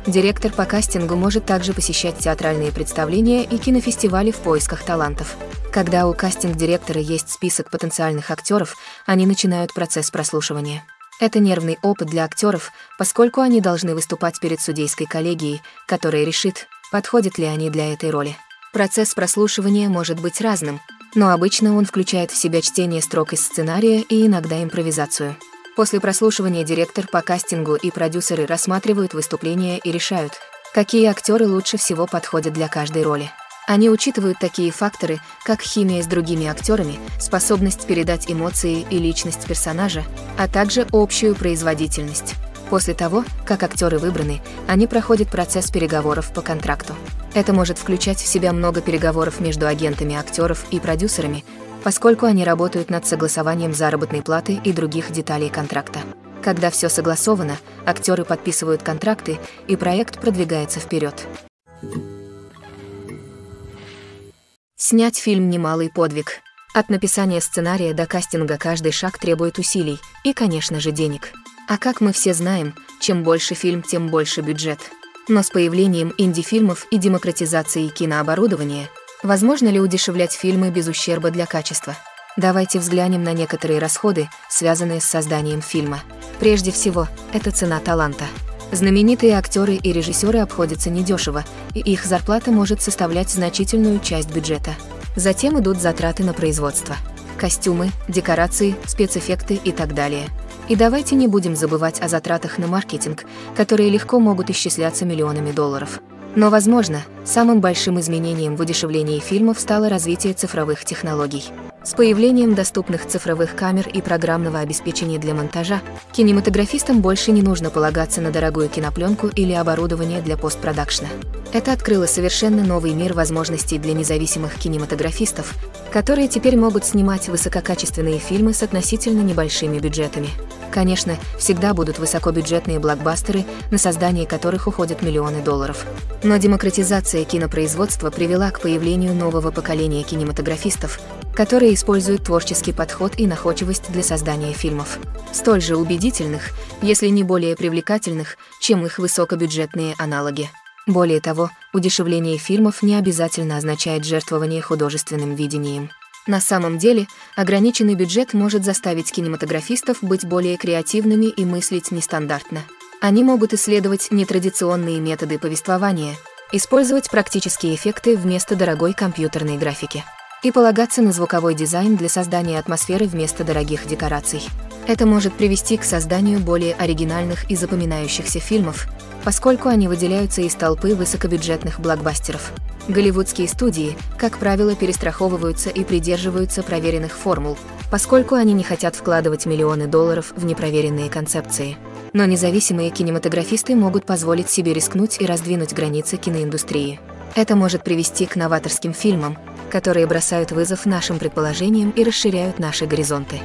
Директор по кастингу может также посещать театральные представления и кинофестивали в поисках талантов. Когда у кастинг-директора есть список потенциальных актеров, они начинают процесс прослушивания. Это нервный опыт для актеров, поскольку они должны выступать перед судейской коллегией, которая решит, подходят ли они для этой роли. Процесс прослушивания может быть разным, но обычно он включает в себя чтение строк из сценария и иногда импровизацию. После прослушивания директор по кастингу и продюсеры рассматривают выступления и решают, какие актеры лучше всего подходят для каждой роли. Они учитывают такие факторы, как химия с другими актерами, способность передать эмоции и личность персонажа, а также общую производительность. После того, как актеры выбраны, они проходят процесс переговоров по контракту. Это может включать в себя много переговоров между агентами актеров и продюсерами, поскольку они работают над согласованием заработной платы и других деталей контракта. Когда все согласовано, актеры подписывают контракты, и проект продвигается вперед. Снять фильм – немалый подвиг. От написания сценария до кастинга каждый шаг требует усилий и, конечно же, денег. А как мы все знаем, чем больше фильм, тем больше бюджет. Но с появлением инди-фильмов и демократизацией кинооборудования, возможно ли удешевлять фильмы без ущерба для качества? Давайте взглянем на некоторые расходы, связанные с созданием фильма. Прежде всего, это цена таланта. Знаменитые актеры и режиссеры обходятся недешево, и их зарплата может составлять значительную часть бюджета. Затем идут затраты на производство. Костюмы, декорации, спецэффекты и так далее. И давайте не будем забывать о затратах на маркетинг, которые легко могут исчисляться миллионами долларов. Но, возможно, самым большим изменением в удешевлении фильмов стало развитие цифровых технологий. С появлением доступных цифровых камер и программного обеспечения для монтажа, кинематографистам больше не нужно полагаться на дорогую кинопленку или оборудование для постпродакшна. Это открыло совершенно новый мир возможностей для независимых кинематографистов, которые теперь могут снимать высококачественные фильмы с относительно небольшими бюджетами. Конечно, всегда будут высокобюджетные блокбастеры, на создание которых уходят миллионы долларов. Но демократизация кинопроизводства привела к появлению нового поколения кинематографистов, которые используют творческий подход и находчивость для создания фильмов, столь же убедительных, если не более привлекательных, чем их высокобюджетные аналоги. Более того, удешевление фильмов не обязательно означает жертвование художественным видением. На самом деле, ограниченный бюджет может заставить кинематографистов быть более креативными и мыслить нестандартно. Они могут исследовать нетрадиционные методы повествования, использовать практические эффекты вместо дорогой компьютерной графики и полагаться на звуковой дизайн для создания атмосферы вместо дорогих декораций. Это может привести к созданию более оригинальных и запоминающихся фильмов, поскольку они выделяются из толпы высокобюджетных блокбастеров. Голливудские студии, как правило, перестраховываются и придерживаются проверенных формул, поскольку они не хотят вкладывать миллионы долларов в непроверенные концепции. Но независимые кинематографисты могут позволить себе рискнуть и раздвинуть границы киноиндустрии. Это может привести к новаторским фильмам, которые бросают вызов нашим предположениям и расширяют наши горизонты.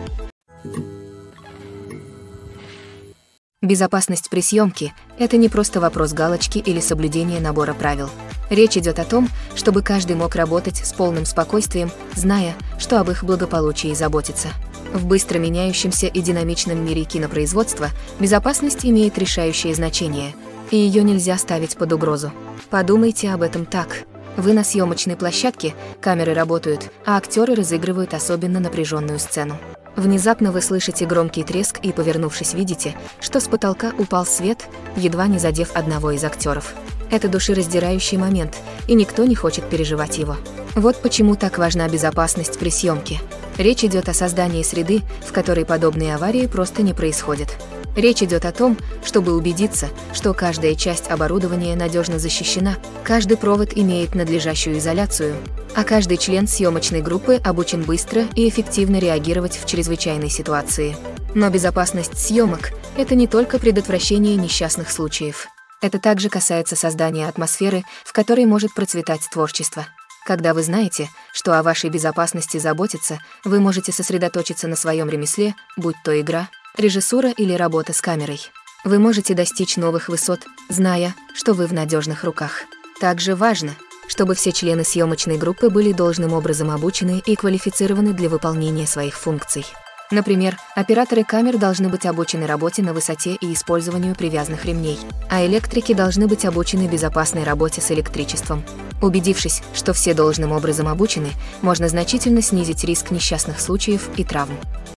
Безопасность при съемке – это не просто вопрос галочки или соблюдения набора правил. Речь идет о том, чтобы каждый мог работать с полным спокойствием, зная, что об их благополучии заботится. В быстро меняющемся и динамичном мире кинопроизводства безопасность имеет решающее значение, и ее нельзя ставить под угрозу. Подумайте об этом так. Вы на съемочной площадке, камеры работают, а актеры разыгрывают особенно напряженную сцену. Внезапно вы слышите громкий треск и, повернувшись, видите, что с потолка упал свет, едва не задев одного из актеров. Это душераздирающий момент, и никто не хочет переживать его. Вот почему так важна безопасность при съемке. Речь идет о создании среды, в которой подобные аварии просто не происходят. Речь идет о том, чтобы убедиться, что каждая часть оборудования надежно защищена, каждый провод имеет надлежащую изоляцию, а каждый член съемочной группы обучен быстро и эффективно реагировать в чрезвычайной ситуации. Но безопасность съемок – это не только предотвращение несчастных случаев. Это также касается создания атмосферы, в которой может процветать творчество. Когда вы знаете, что о вашей безопасности заботятся, вы можете сосредоточиться на своем ремесле, будь то игра, режиссура или работа с камерой. Вы можете достичь новых высот, зная, что вы в надежных руках. Также важно, чтобы все члены съемочной группы были должным образом обучены и квалифицированы для выполнения своих функций. Например, операторы камер должны быть обучены работе на высоте и использованию привязанных ремней, а электрики должны быть обучены безопасной работе с электричеством. Убедившись, что все должным образом обучены, можно значительно снизить риск несчастных случаев и травм.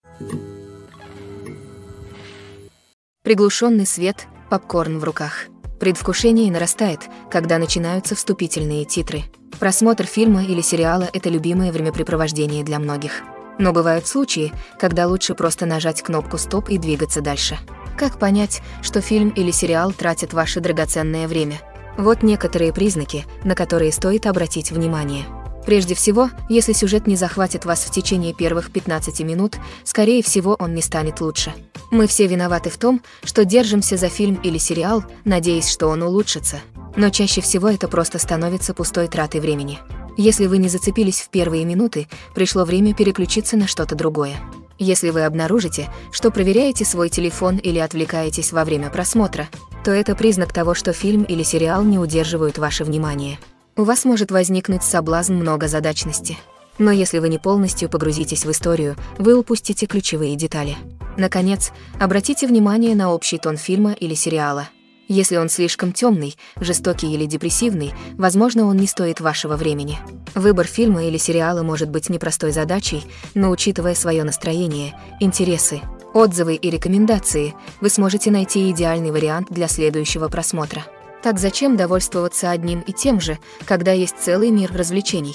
Приглушенный свет, попкорн в руках. Предвкушение нарастает, когда начинаются вступительные титры. Просмотр фильма или сериала – это любимое времяпрепровождение для многих. Но бывают случаи, когда лучше просто нажать кнопку «Стоп» и двигаться дальше. Как понять, что фильм или сериал тратят ваше драгоценное время? Вот некоторые признаки, на которые стоит обратить внимание. Прежде всего, если сюжет не захватит вас в течение первых 15 минут, скорее всего, он не станет лучше. Мы все виноваты в том, что держимся за фильм или сериал, надеясь, что он улучшится. Но чаще всего это просто становится пустой тратой времени. Если вы не зацепились в первые минуты, пришло время переключиться на что-то другое. Если вы обнаружите, что проверяете свой телефон или отвлекаетесь во время просмотра, то это признак того, что фильм или сериал не удерживают ваше внимание. У вас может возникнуть соблазн многозадачности. Но если вы не полностью погрузитесь в историю, вы упустите ключевые детали. Наконец, обратите внимание на общий тон фильма или сериала. Если он слишком темный, жестокий или депрессивный, возможно, он не стоит вашего времени. Выбор фильма или сериала может быть непростой задачей, но учитывая свое настроение, интересы, отзывы и рекомендации, вы сможете найти идеальный вариант для следующего просмотра. Так зачем довольствоваться одним и тем же, когда есть целый мир развлечений?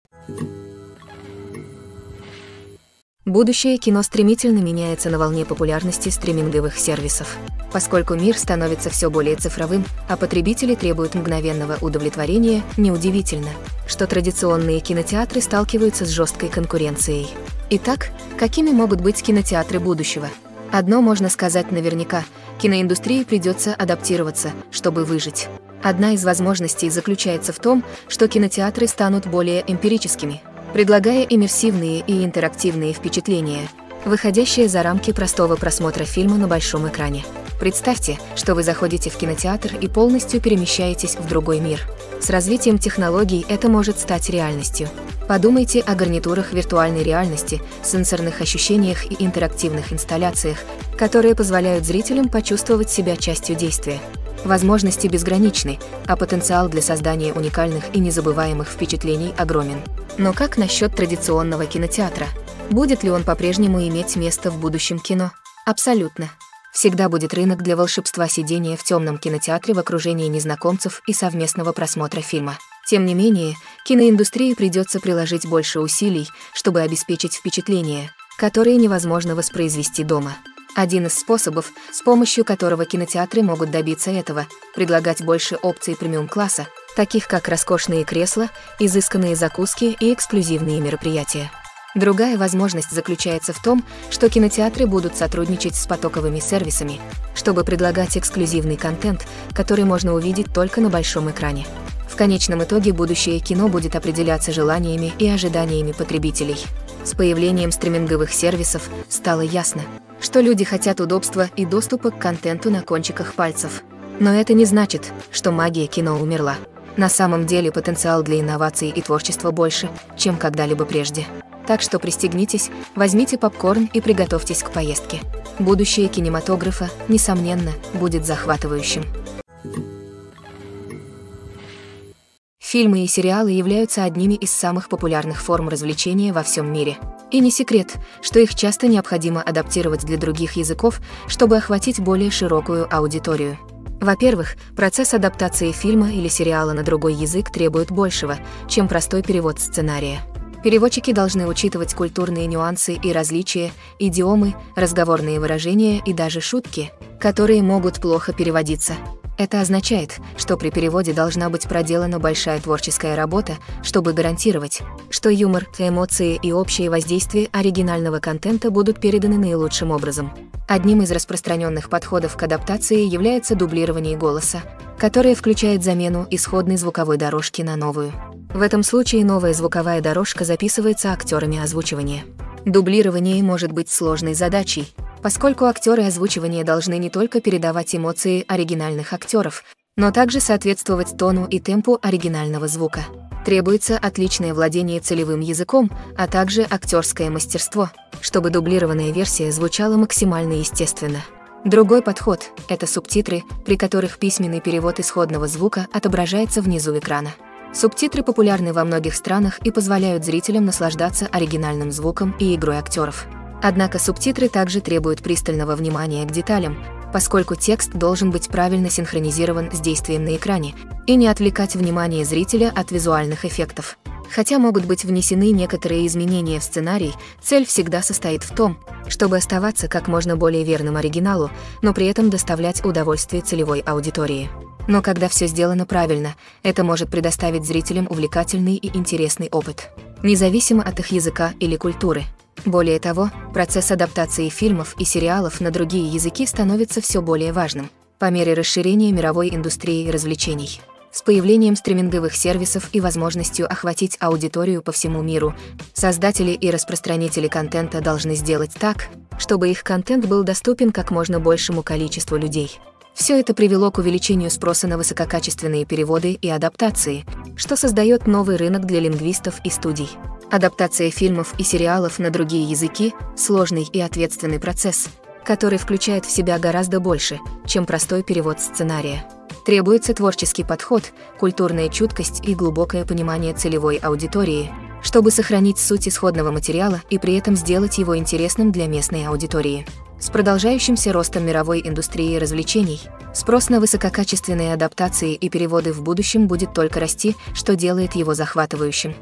Будущее кино стремительно меняется на волне популярности стриминговых сервисов. Поскольку мир становится все более цифровым, а потребители требуют мгновенного удовлетворения, неудивительно, что традиционные кинотеатры сталкиваются с жесткой конкуренцией. Итак, какими могут быть кинотеатры будущего? Одно можно сказать наверняка – киноиндустрии придется адаптироваться, чтобы выжить. Одна из возможностей заключается в том, что кинотеатры станут более эмпирическими, предлагая иммерсивные и интерактивные впечатления, выходящие за рамки простого просмотра фильма на большом экране. Представьте, что вы заходите в кинотеатр и полностью перемещаетесь в другой мир. С развитием технологий это может стать реальностью. Подумайте о гарнитурах виртуальной реальности, сенсорных ощущениях и интерактивных инсталляциях, которые позволяют зрителям почувствовать себя частью действия. Возможности безграничны, а потенциал для создания уникальных и незабываемых впечатлений огромен. Но как насчет традиционного кинотеатра? Будет ли он по-прежнему иметь место в будущем кино? Абсолютно. Всегда будет рынок для волшебства сидения в темном кинотеатре в окружении незнакомцев и совместного просмотра фильма. Тем не менее, киноиндустрии придется приложить больше усилий, чтобы обеспечить впечатления, которые невозможно воспроизвести дома. Один из способов, с помощью которого кинотеатры могут добиться этого, предлагать больше опций премиум-класса, таких как роскошные кресла, изысканные закуски и эксклюзивные мероприятия. Другая возможность заключается в том, что кинотеатры будут сотрудничать с потоковыми сервисами, чтобы предлагать эксклюзивный контент, который можно увидеть только на большом экране. В конечном итоге будущее кино будет определяться желаниями и ожиданиями потребителей. С появлением стриминговых сервисов стало ясно, что люди хотят удобства и доступа к контенту на кончиках пальцев. Но это не значит, что магия кино умерла. На самом деле потенциал для инноваций и творчества больше, чем когда-либо прежде. Так что пристегнитесь, возьмите попкорн и приготовьтесь к поездке. Будущее кинематографа, несомненно, будет захватывающим. Фильмы и сериалы являются одними из самых популярных форм развлечения во всем мире. И не секрет, что их часто необходимо адаптировать для других языков, чтобы охватить более широкую аудиторию. Во-первых, процесс адаптации фильма или сериала на другой язык требует большего, чем простой перевод сценария. Переводчики должны учитывать культурные нюансы и различия, идиомы, разговорные выражения и даже шутки, которые могут плохо переводиться. Это означает, что при переводе должна быть проделана большая творческая работа, чтобы гарантировать, что юмор, эмоции и общее воздействие оригинального контента будут переданы наилучшим образом. Одним из распространенных подходов к адаптации является дублирование голоса, которое включает замену исходной звуковой дорожки на новую. В этом случае новая звуковая дорожка записывается актерами озвучивания. Дублирование может быть сложной задачей, поскольку актеры озвучивания должны не только передавать эмоции оригинальных актеров, но также соответствовать тону и темпу оригинального звука. Требуется отличное владение целевым языком, а также актерское мастерство, чтобы дублированная версия звучала максимально естественно. Другой подход – это субтитры, при которых письменный перевод исходного звука отображается внизу экрана. Субтитры популярны во многих странах и позволяют зрителям наслаждаться оригинальным звуком и игрой актеров. Однако субтитры также требуют пристального внимания к деталям, поскольку текст должен быть правильно синхронизирован с действием на экране и не отвлекать внимание зрителя от визуальных эффектов. Хотя могут быть внесены некоторые изменения в сценарий, цель всегда состоит в том, чтобы оставаться как можно более верным оригиналу, но при этом доставлять удовольствие целевой аудитории. Но когда все сделано правильно, это может предоставить зрителям увлекательный и интересный опыт, независимо от их языка или культуры. Более того, процесс адаптации фильмов и сериалов на другие языки становится все более важным по мере расширения мировой индустрии развлечений. С появлением стриминговых сервисов и возможностью охватить аудиторию по всему миру, создатели и распространители контента должны сделать так, чтобы их контент был доступен как можно большему количеству людей. Все это привело к увеличению спроса на высококачественные переводы и адаптации, что создает новый рынок для лингвистов и студий. Адаптация фильмов и сериалов на другие языки – сложный и ответственный процесс, который включает в себя гораздо больше, чем простой перевод сценария. Требуется творческий подход, культурная чуткость и глубокое понимание целевой аудитории, чтобы сохранить суть исходного материала и при этом сделать его интересным для местной аудитории. С продолжающимся ростом мировой индустрии развлечений, спрос на высококачественные адаптации и переводы в будущем будет только расти, что делает его захватывающим.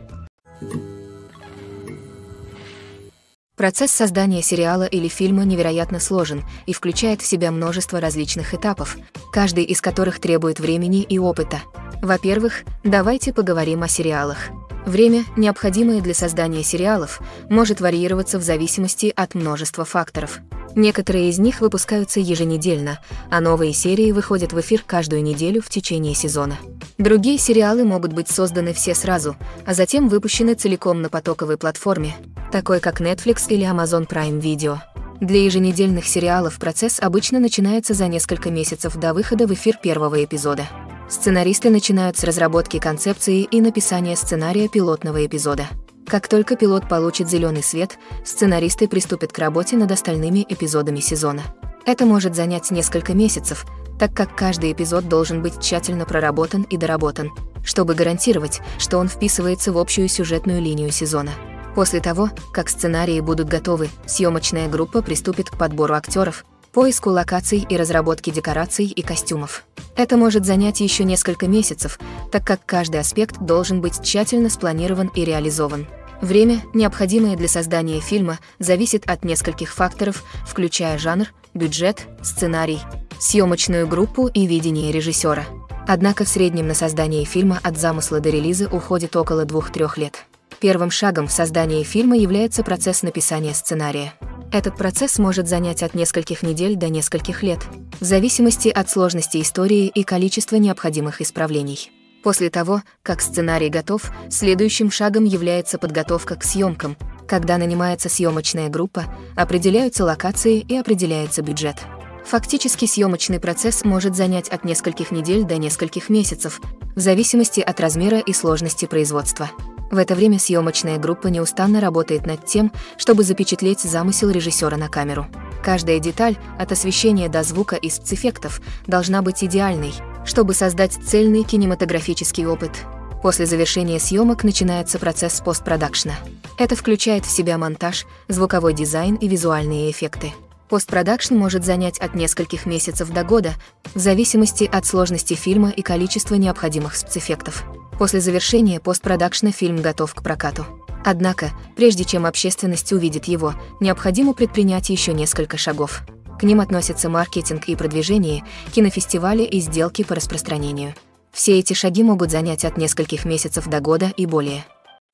Процесс создания сериала или фильма невероятно сложен и включает в себя множество различных этапов, каждый из которых требует времени и опыта. Во-первых, давайте поговорим о сериалах. Время, необходимое для создания сериалов, может варьироваться в зависимости от множества факторов. Некоторые из них выпускаются еженедельно, а новые серии выходят в эфир каждую неделю в течение сезона. Другие сериалы могут быть созданы все сразу, а затем выпущены целиком на потоковой платформе, такой как Netflix или Amazon Prime Video. Для еженедельных сериалов процесс обычно начинается за несколько месяцев до выхода в эфир первого эпизода. Сценаристы начинают с разработки концепции и написания сценария пилотного эпизода. Как только пилот получит зеленый свет, сценаристы приступят к работе над остальными эпизодами сезона. Это может занять несколько месяцев, так как каждый эпизод должен быть тщательно проработан и доработан, чтобы гарантировать, что он вписывается в общую сюжетную линию сезона. После того, как сценарии будут готовы, съемочная группа приступит к подбору актеров, поиску локаций и разработке декораций и костюмов. Это может занять еще несколько месяцев, так как каждый аспект должен быть тщательно спланирован и реализован. Время, необходимое для создания фильма, зависит от нескольких факторов, включая жанр, бюджет, сценарий, съемочную группу и видение режиссера. Однако в среднем на создание фильма от замысла до релиза уходит около 2-3 лет. Первым шагом в создании фильма является процесс написания сценария. Этот процесс может занять от нескольких недель до нескольких лет, в зависимости от сложности истории и количества необходимых исправлений. После того, как сценарий готов, следующим шагом является подготовка к съемкам, когда нанимается съемочная группа, определяются локации и определяется бюджет. Фактически съемочный процесс может занять от нескольких недель до нескольких месяцев, в зависимости от размера и сложности производства. В это время съемочная группа неустанно работает над тем, чтобы запечатлеть замысел режиссера на камеру. Каждая деталь, от освещения до звука и спецэффектов, должна быть идеальной, чтобы создать цельный кинематографический опыт. После завершения съемок начинается процесс постпродакшна. Это включает в себя монтаж, звуковой дизайн и визуальные эффекты. Постпродакшн может занять от нескольких месяцев до года, в зависимости от сложности фильма и количества необходимых спецэффектов. После завершения постпродакшна фильм готов к прокату. Однако, прежде чем общественность увидит его, необходимо предпринять еще несколько шагов. К ним относятся маркетинг и продвижение, кинофестивали и сделки по распространению. Все эти шаги могут занять от нескольких месяцев до года и более.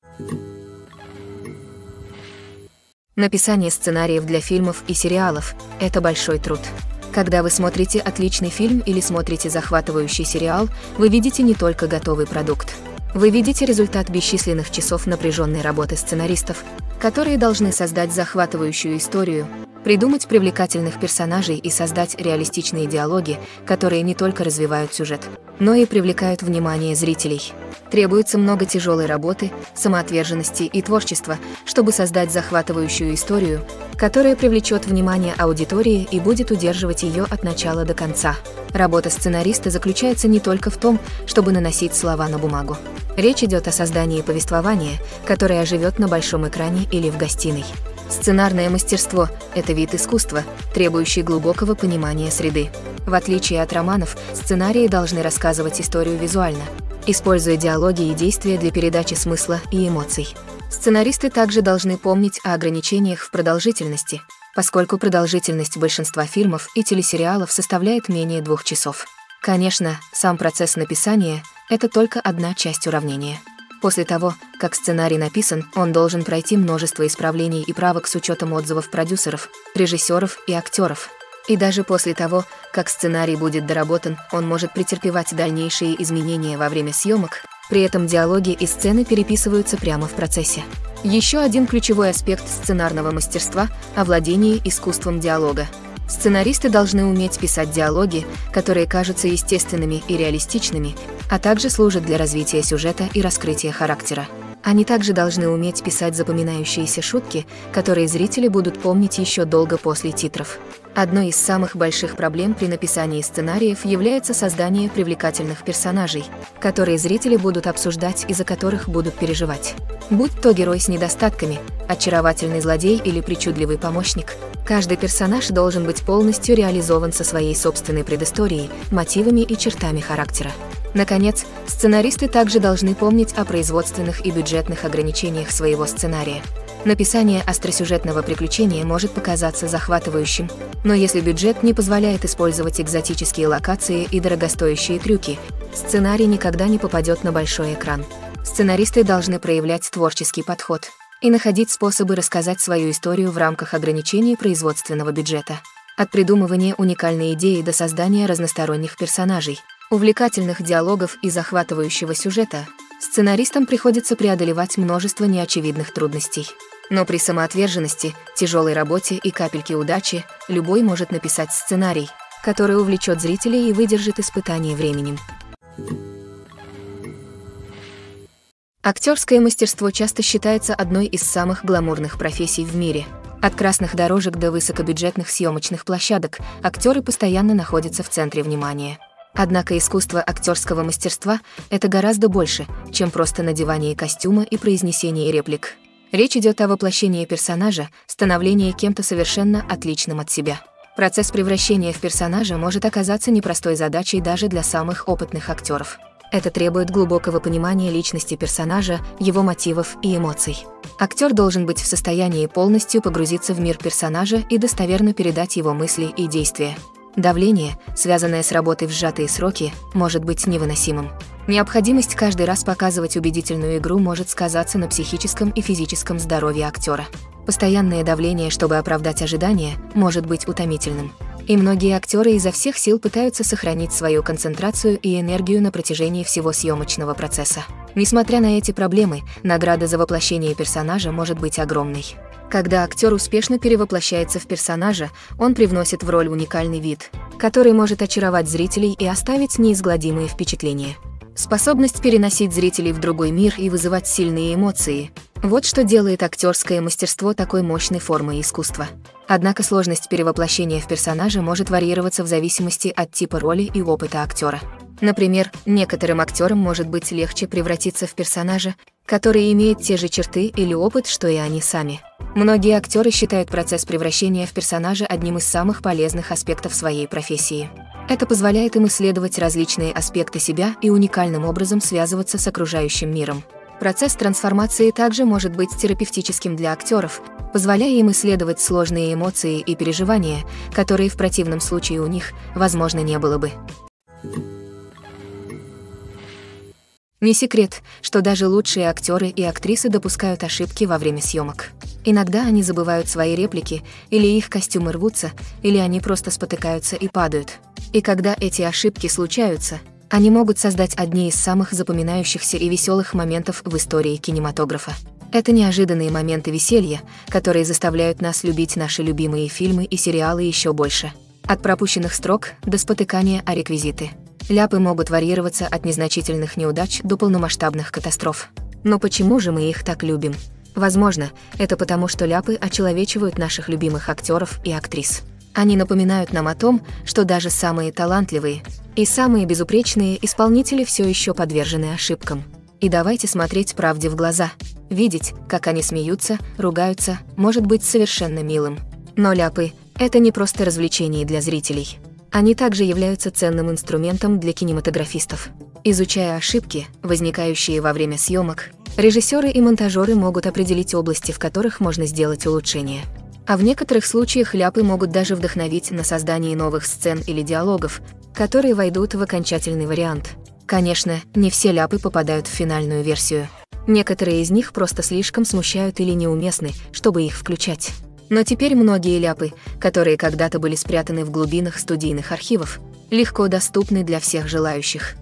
Написание сценариев для фильмов и сериалов – это большой труд. Когда вы смотрите отличный фильм или смотрите захватывающий сериал, вы видите не только готовый продукт. Вы видите результат бесчисленных часов напряженной работы сценаристов, которые должны создать захватывающую историю, Придумать привлекательных персонажей и создать реалистичные диалоги, которые не только развивают сюжет, но и привлекают внимание зрителей. Требуется много тяжелой работы, самоотверженности и творчества, чтобы создать захватывающую историю, которая привлечет внимание аудитории и будет удерживать ее от начала до конца. Работа сценариста заключается не только в том, чтобы наносить слова на бумагу. Речь идет о создании повествования, которое оживет на большом экране или в гостиной. Сценарное мастерство – это вид искусства, требующий глубокого понимания среды. В отличие от романов, сценарии должны рассказывать историю визуально, используя диалоги и действия для передачи смысла и эмоций. Сценаристы также должны помнить о ограничениях в продолжительности, поскольку продолжительность большинства фильмов и телесериалов составляет менее 2 часов. Конечно, сам процесс написания – это только одна часть уравнения. После того, как сценарий написан, он должен пройти множество исправлений и правок с учетом отзывов продюсеров, режиссеров и актеров. И даже после того, как сценарий будет доработан, он может претерпевать дальнейшие изменения во время съемок, при этом диалоги и сцены переписываются прямо в процессе. Еще один ключевой аспект сценарного мастерства – овладение искусством диалога. Сценаристы должны уметь писать диалоги, которые кажутся естественными и реалистичными, а также служат для развития сюжета и раскрытия характера. Они также должны уметь писать запоминающиеся шутки, которые зрители будут помнить еще долго после титров. Одной из самых больших проблем при написании сценариев является создание привлекательных персонажей, которые зрители будут обсуждать и за которых будут переживать. Будь то герой с недостатками, очаровательный злодей или причудливый помощник, каждый персонаж должен быть полностью реализован со своей собственной предысторией, мотивами и чертами характера. Наконец, сценаристы также должны помнить о производственных и бюджетных ограничениях своего сценария. Написание остросюжетного приключения может показаться захватывающим, но если бюджет не позволяет использовать экзотические локации и дорогостоящие трюки, сценарий никогда не попадет на большой экран. Сценаристы должны проявлять творческий подход и находить способы рассказать свою историю в рамках ограничений производственного бюджета. От придумывания уникальной идеи до создания разносторонних персонажей, увлекательных диалогов и захватывающего сюжета, сценаристам приходится преодолевать множество неочевидных трудностей. Но при самоотверженности, тяжелой работе и капельке удачи любой может написать сценарий, который увлечет зрителей и выдержит испытание временем. Актерское мастерство часто считается одной из самых гламурных профессий в мире. От красных дорожек до высокобюджетных съемочных площадок актеры постоянно находятся в центре внимания. Однако искусство актерского мастерства – это гораздо больше, чем просто надевание костюма и произнесение реплик. Речь идет о воплощении персонажа, становлении кем-то совершенно отличным от себя. Процесс превращения в персонажа может оказаться непростой задачей даже для самых опытных актеров. Это требует глубокого понимания личности персонажа, его мотивов и эмоций. Актер должен быть в состоянии полностью погрузиться в мир персонажа и достоверно передать его мысли и действия. Давление, связанное с работой в сжатые сроки, может быть невыносимым. Необходимость каждый раз показывать убедительную игру может сказаться на психическом и физическом здоровье актера. Постоянное давление, чтобы оправдать ожидания, может быть утомительным. И многие актеры изо всех сил пытаются сохранить свою концентрацию и энергию на протяжении всего съемочного процесса. Несмотря на эти проблемы, награда за воплощение персонажа может быть огромной. Когда актер успешно перевоплощается в персонажа, он привносит в роль уникальный вид, который может очаровать зрителей и оставить неизгладимые впечатления. Способность переносить зрителей в другой мир и вызывать сильные эмоции – вот что делает актерское мастерство такой мощной формой искусства. Однако сложность перевоплощения в персонажа может варьироваться в зависимости от типа роли и опыта актера. Например, некоторым актерам может быть легче превратиться в персонажа, который имеет те же черты или опыт, что и они сами. Многие актеры считают процесс превращения в персонажа одним из самых полезных аспектов своей профессии. Это позволяет им исследовать различные аспекты себя и уникальным образом связываться с окружающим миром. Процесс трансформации также может быть терапевтическим для актеров, позволяя им исследовать сложные эмоции и переживания, которые в противном случае у них, возможно, не было бы. Не секрет, что даже лучшие актеры и актрисы допускают ошибки во время съемок. Иногда они забывают свои реплики, или их костюмы рвутся, или они просто спотыкаются и падают. И когда эти ошибки случаются, они могут создать одни из самых запоминающихся и веселых моментов в истории кинематографа. Это неожиданные моменты веселья, которые заставляют нас любить наши любимые фильмы и сериалы еще больше. От пропущенных строк до спотыкания о реквизиты. Ляпы могут варьироваться от незначительных неудач до полномасштабных катастроф. Но почему же мы их так любим? Возможно, это потому, что ляпы очеловечивают наших любимых актеров и актрис. Они напоминают нам о том, что даже самые талантливые и самые безупречные исполнители все еще подвержены ошибкам. И давайте смотреть правде в глаза. Видеть, как они смеются, ругаются, может быть совершенно милым. Но ляпы – это не просто развлечение для зрителей. Они также являются ценным инструментом для кинематографистов. Изучая ошибки, возникающие во время съемок, режиссеры и монтажеры могут определить области, в которых можно сделать улучшения. А в некоторых случаях ляпы могут даже вдохновить на создание новых сцен или диалогов, которые войдут в окончательный вариант. Конечно, не все ляпы попадают в финальную версию. Некоторые из них просто слишком смущают или неуместны, чтобы их включать. Но теперь многие ляпы, которые когда-то были спрятаны в глубинах студийных архивов, легко доступны для всех желающих.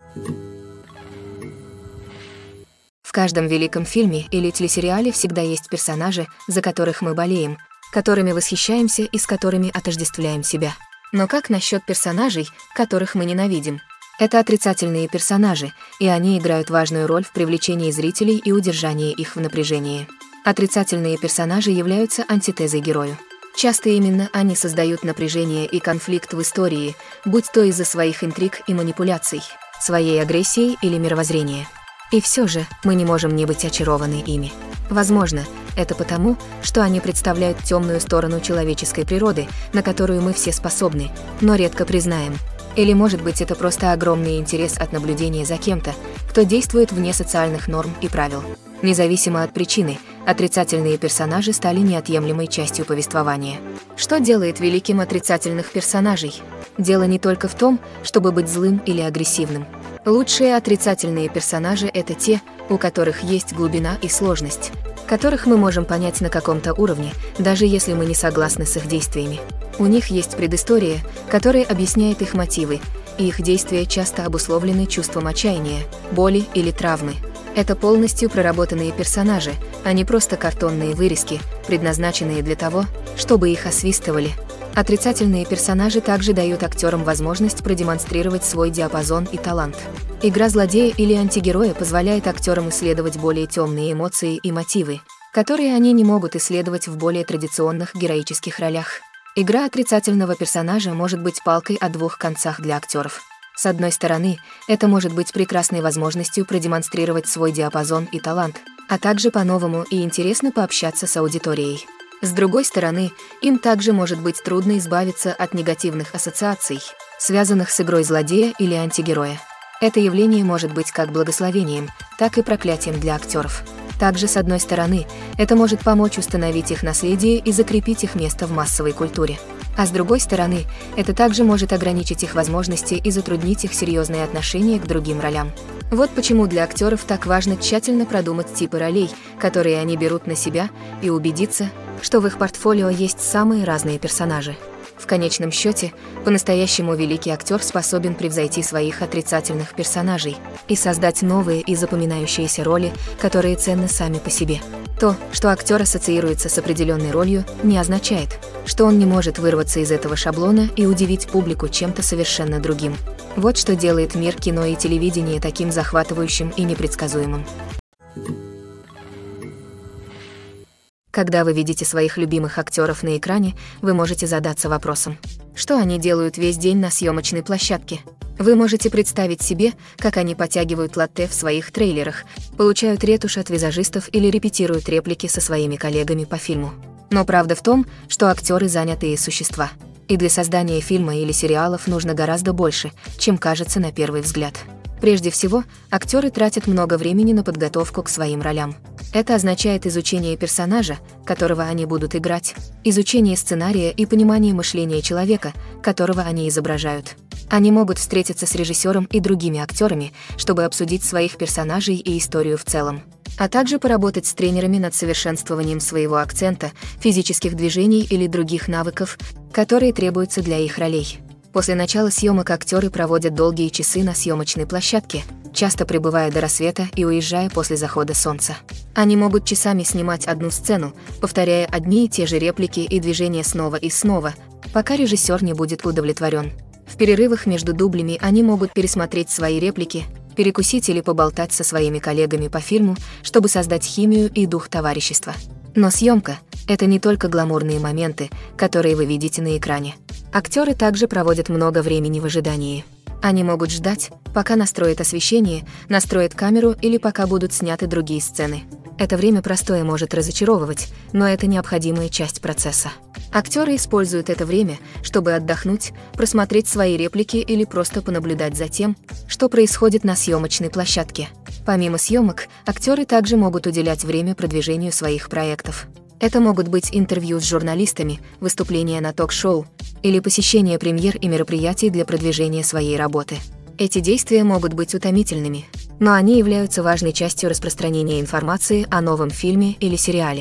В каждом великом фильме или телесериале всегда есть персонажи, за которых мы болеем, которыми восхищаемся и с которыми отождествляем себя. Но как насчет персонажей, которых мы ненавидим? Это отрицательные персонажи, и они играют важную роль в привлечении зрителей и удержании их в напряжении. Отрицательные персонажи являются антитезой герою. Часто именно они создают напряжение и конфликт в истории, будь то из-за своих интриг и манипуляций, своей агрессии или мировоззрения. И все же мы не можем не быть очарованы ими. Возможно, это потому, что они представляют темную сторону человеческой природы, на которую мы все способны, но редко признаем. Или, может быть, это просто огромный интерес от наблюдения за кем-то, кто действует вне социальных норм и правил. Независимо от причины, отрицательные персонажи стали неотъемлемой частью повествования. Что делает великим отрицательных персонажей? Дело не только в том, чтобы быть злым или агрессивным. Лучшие отрицательные персонажи – это те, у которых есть глубина и сложность, которых мы можем понять на каком-то уровне, даже если мы не согласны с их действиями. У них есть предыстория, которая объясняет их мотивы, и их действия часто обусловлены чувством отчаяния, боли или травмы. Это полностью проработанные персонажи, а не просто картонные вырезки, предназначенные для того, чтобы их освистывали. Отрицательные персонажи также дают актерам возможность продемонстрировать свой диапазон и талант. Игра злодея или антигероя позволяет актерам исследовать более темные эмоции и мотивы, которые они не могут исследовать в более традиционных героических ролях. Игра отрицательного персонажа может быть палкой о двух концах для актеров. С одной стороны, это может быть прекрасной возможностью продемонстрировать свой диапазон и талант, а также по-новому и интересно пообщаться с аудиторией. С другой стороны, им также может быть трудно избавиться от негативных ассоциаций, связанных с игрой злодея или антигероя. Это явление может быть как благословением, так и проклятием для актеров. Также, с одной стороны, это может помочь установить их наследие и закрепить их место в массовой культуре. А с другой стороны, это также может ограничить их возможности и затруднить их серьезные отношения к другим ролям. Вот почему для актеров так важно тщательно продумать типы ролей, которые они берут на себя, и убедиться, что в их портфолио есть самые разные персонажи. В конечном счете, по-настоящему великий актер способен превзойти своих отрицательных персонажей и создать новые и запоминающиеся роли, которые ценны сами по себе. То, что актер ассоциируется с определенной ролью, не означает, что он не может вырваться из этого шаблона и удивить публику чем-то совершенно другим. Вот что делает мир кино и телевидения таким захватывающим и непредсказуемым. Когда вы видите своих любимых актеров на экране, вы можете задаться вопросом, что они делают весь день на съемочной площадке. Вы можете представить себе, как они потягивают латте в своих трейлерах, получают ретушь от визажистов или репетируют реплики со своими коллегами по фильму. Но правда в том, что актеры занятые существа. И для создания фильма или сериалов нужно гораздо больше, чем кажется на первый взгляд. Прежде всего, актеры тратят много времени на подготовку к своим ролям. Это означает изучение персонажа, которого они будут играть, изучение сценария и понимание мышления человека, которого они изображают. Они могут встретиться с режиссером и другими актерами, чтобы обсудить своих персонажей и историю в целом, а также поработать с тренерами над совершенствованием своего акцента, физических движений или других навыков, которые требуются для их ролей. После начала съемок актеры проводят долгие часы на съемочной площадке, часто пребывая до рассвета и уезжая после захода солнца. Они могут часами снимать одну сцену, повторяя одни и те же реплики и движения снова и снова, пока режиссер не будет удовлетворен. В перерывах между дублями они могут пересмотреть свои реплики, перекусить или поболтать со своими коллегами по фильму, чтобы создать химию и дух товарищества. Но съемка – это не только гламурные моменты, которые вы видите на экране. Актеры также проводят много времени в ожидании. Они могут ждать, пока настроят освещение, настроят камеру или пока будут сняты другие сцены. Это время простое может разочаровывать, но это необходимая часть процесса. Актеры используют это время, чтобы отдохнуть, просмотреть свои реплики или просто понаблюдать за тем, что происходит на съемочной площадке. Помимо съемок, актеры также могут уделять время продвижению своих проектов. Это могут быть интервью с журналистами, выступления на ток-шоу или посещение премьер и мероприятий для продвижения своей работы. Эти действия могут быть утомительными, но они являются важной частью распространения информации о новом фильме или сериале.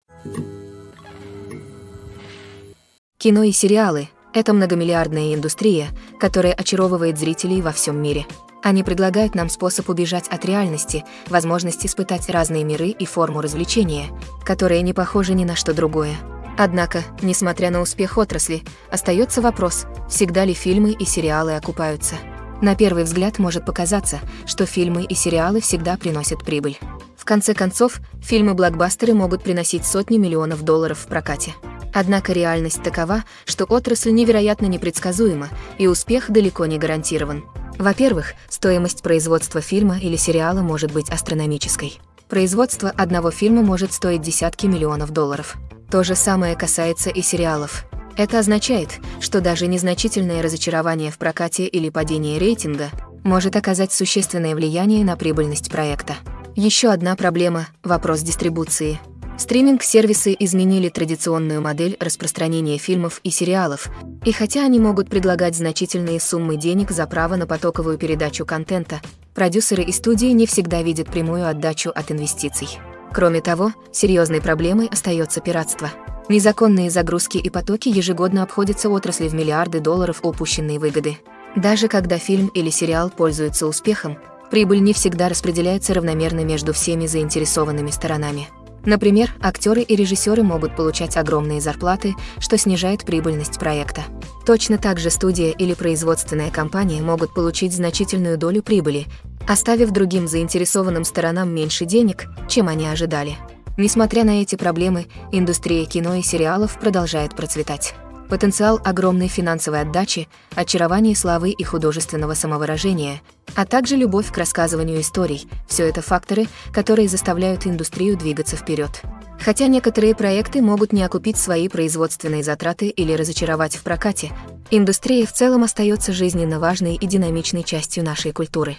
Кино и сериалы – это многомиллиардная индустрия, которая очаровывает зрителей во всем мире. Они предлагают нам способ убежать от реальности, возможность испытать разные миры и форму развлечения, которые не похожи ни на что другое. Однако, несмотря на успех отрасли, остается вопрос, всегда ли фильмы и сериалы окупаются. На первый взгляд может показаться, что фильмы и сериалы всегда приносят прибыль. В конце концов, фильмы-блокбастеры могут приносить сотни миллионов долларов в прокате. Однако реальность такова, что отрасль невероятно непредсказуема, и успех далеко не гарантирован. Во-первых, стоимость производства фильма или сериала может быть астрономической. Производство одного фильма может стоить десятки миллионов долларов. То же самое касается и сериалов. Это означает, что даже незначительное разочарование в прокате или падение рейтинга может оказать существенное влияние на прибыльность проекта. Еще одна проблема – вопрос дистрибуции. Стриминг-сервисы изменили традиционную модель распространения фильмов и сериалов, и хотя они могут предлагать значительные суммы денег за право на потоковую передачу контента, продюсеры и студии не всегда видят прямую отдачу от инвестиций. Кроме того, серьезной проблемой остается пиратство. Незаконные загрузки и потоки ежегодно обходятся отрасли в миллиарды долларов упущенной выгоды. Даже когда фильм или сериал пользуются успехом, прибыль не всегда распределяется равномерно между всеми заинтересованными сторонами. Например, актеры и режиссеры могут получать огромные зарплаты, что снижает прибыльность проекта. Точно так же студия или производственная компания могут получить значительную долю прибыли, оставив другим заинтересованным сторонам меньше денег, чем они ожидали. Несмотря на эти проблемы, индустрия кино и сериалов продолжает процветать. Потенциал огромной финансовой отдачи, очарование славы и художественного самовыражения, а также любовь к рассказыванию историй – все это факторы, которые заставляют индустрию двигаться вперед. Хотя некоторые проекты могут не окупить свои производственные затраты или разочаровать в прокате, индустрия в целом остается жизненно важной и динамичной частью нашей культуры.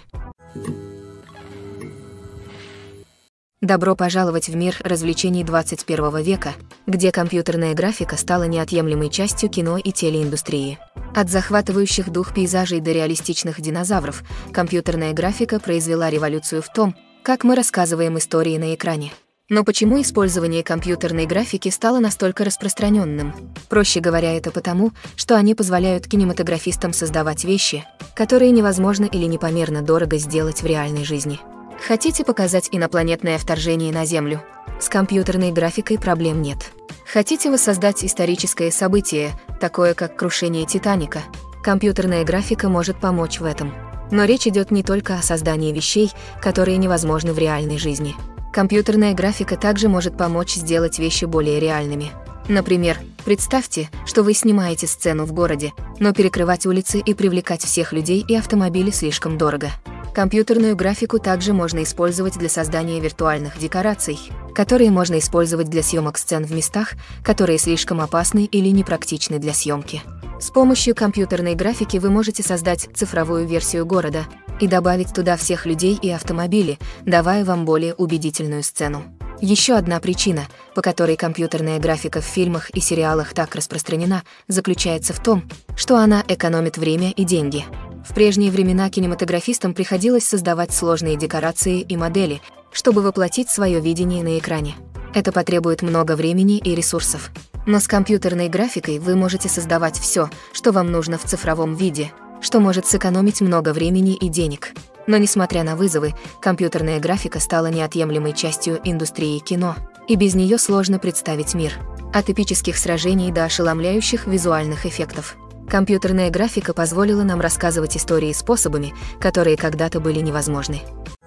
Добро пожаловать в мир развлечений 21 века, где компьютерная графика стала неотъемлемой частью кино и телеиндустрии. От захватывающих дух пейзажей до реалистичных динозавров, компьютерная графика произвела революцию в том, как мы рассказываем истории на экране. Но почему использование компьютерной графики стало настолько распространенным? Проще говоря, это потому, что они позволяют кинематографистам создавать вещи, которые невозможно или непомерно дорого сделать в реальной жизни. Хотите показать инопланетное вторжение на Землю? С компьютерной графикой проблем нет. Хотите воссоздать историческое событие, такое как крушение Титаника? Компьютерная графика может помочь в этом. Но речь идет не только о создании вещей, которые невозможны в реальной жизни. Компьютерная графика также может помочь сделать вещи более реальными. Например, представьте, что вы снимаете сцену в городе, но перекрывать улицы и привлекать всех людей и автомобили слишком дорого. Компьютерную графику также можно использовать для создания виртуальных декораций, которые можно использовать для съемок сцен в местах, которые слишком опасны или непрактичны для съемки. С помощью компьютерной графики вы можете создать цифровую версию города и добавить туда всех людей и автомобили, давая вам более убедительную сцену. Еще одна причина, по которой компьютерная графика в фильмах и сериалах так распространена, заключается в том, что она экономит время и деньги. В прежние времена кинематографистам приходилось создавать сложные декорации и модели, чтобы воплотить свое видение на экране. Это потребует много времени и ресурсов. Но с компьютерной графикой вы можете создавать все, что вам нужно в цифровом виде, что может сэкономить много времени и денег. Но несмотря на вызовы, компьютерная графика стала неотъемлемой частью индустрии кино, и без нее сложно представить мир. От эпических сражений до ошеломляющих визуальных эффектов. Компьютерная графика позволила нам рассказывать истории способами, которые когда-то были невозможны.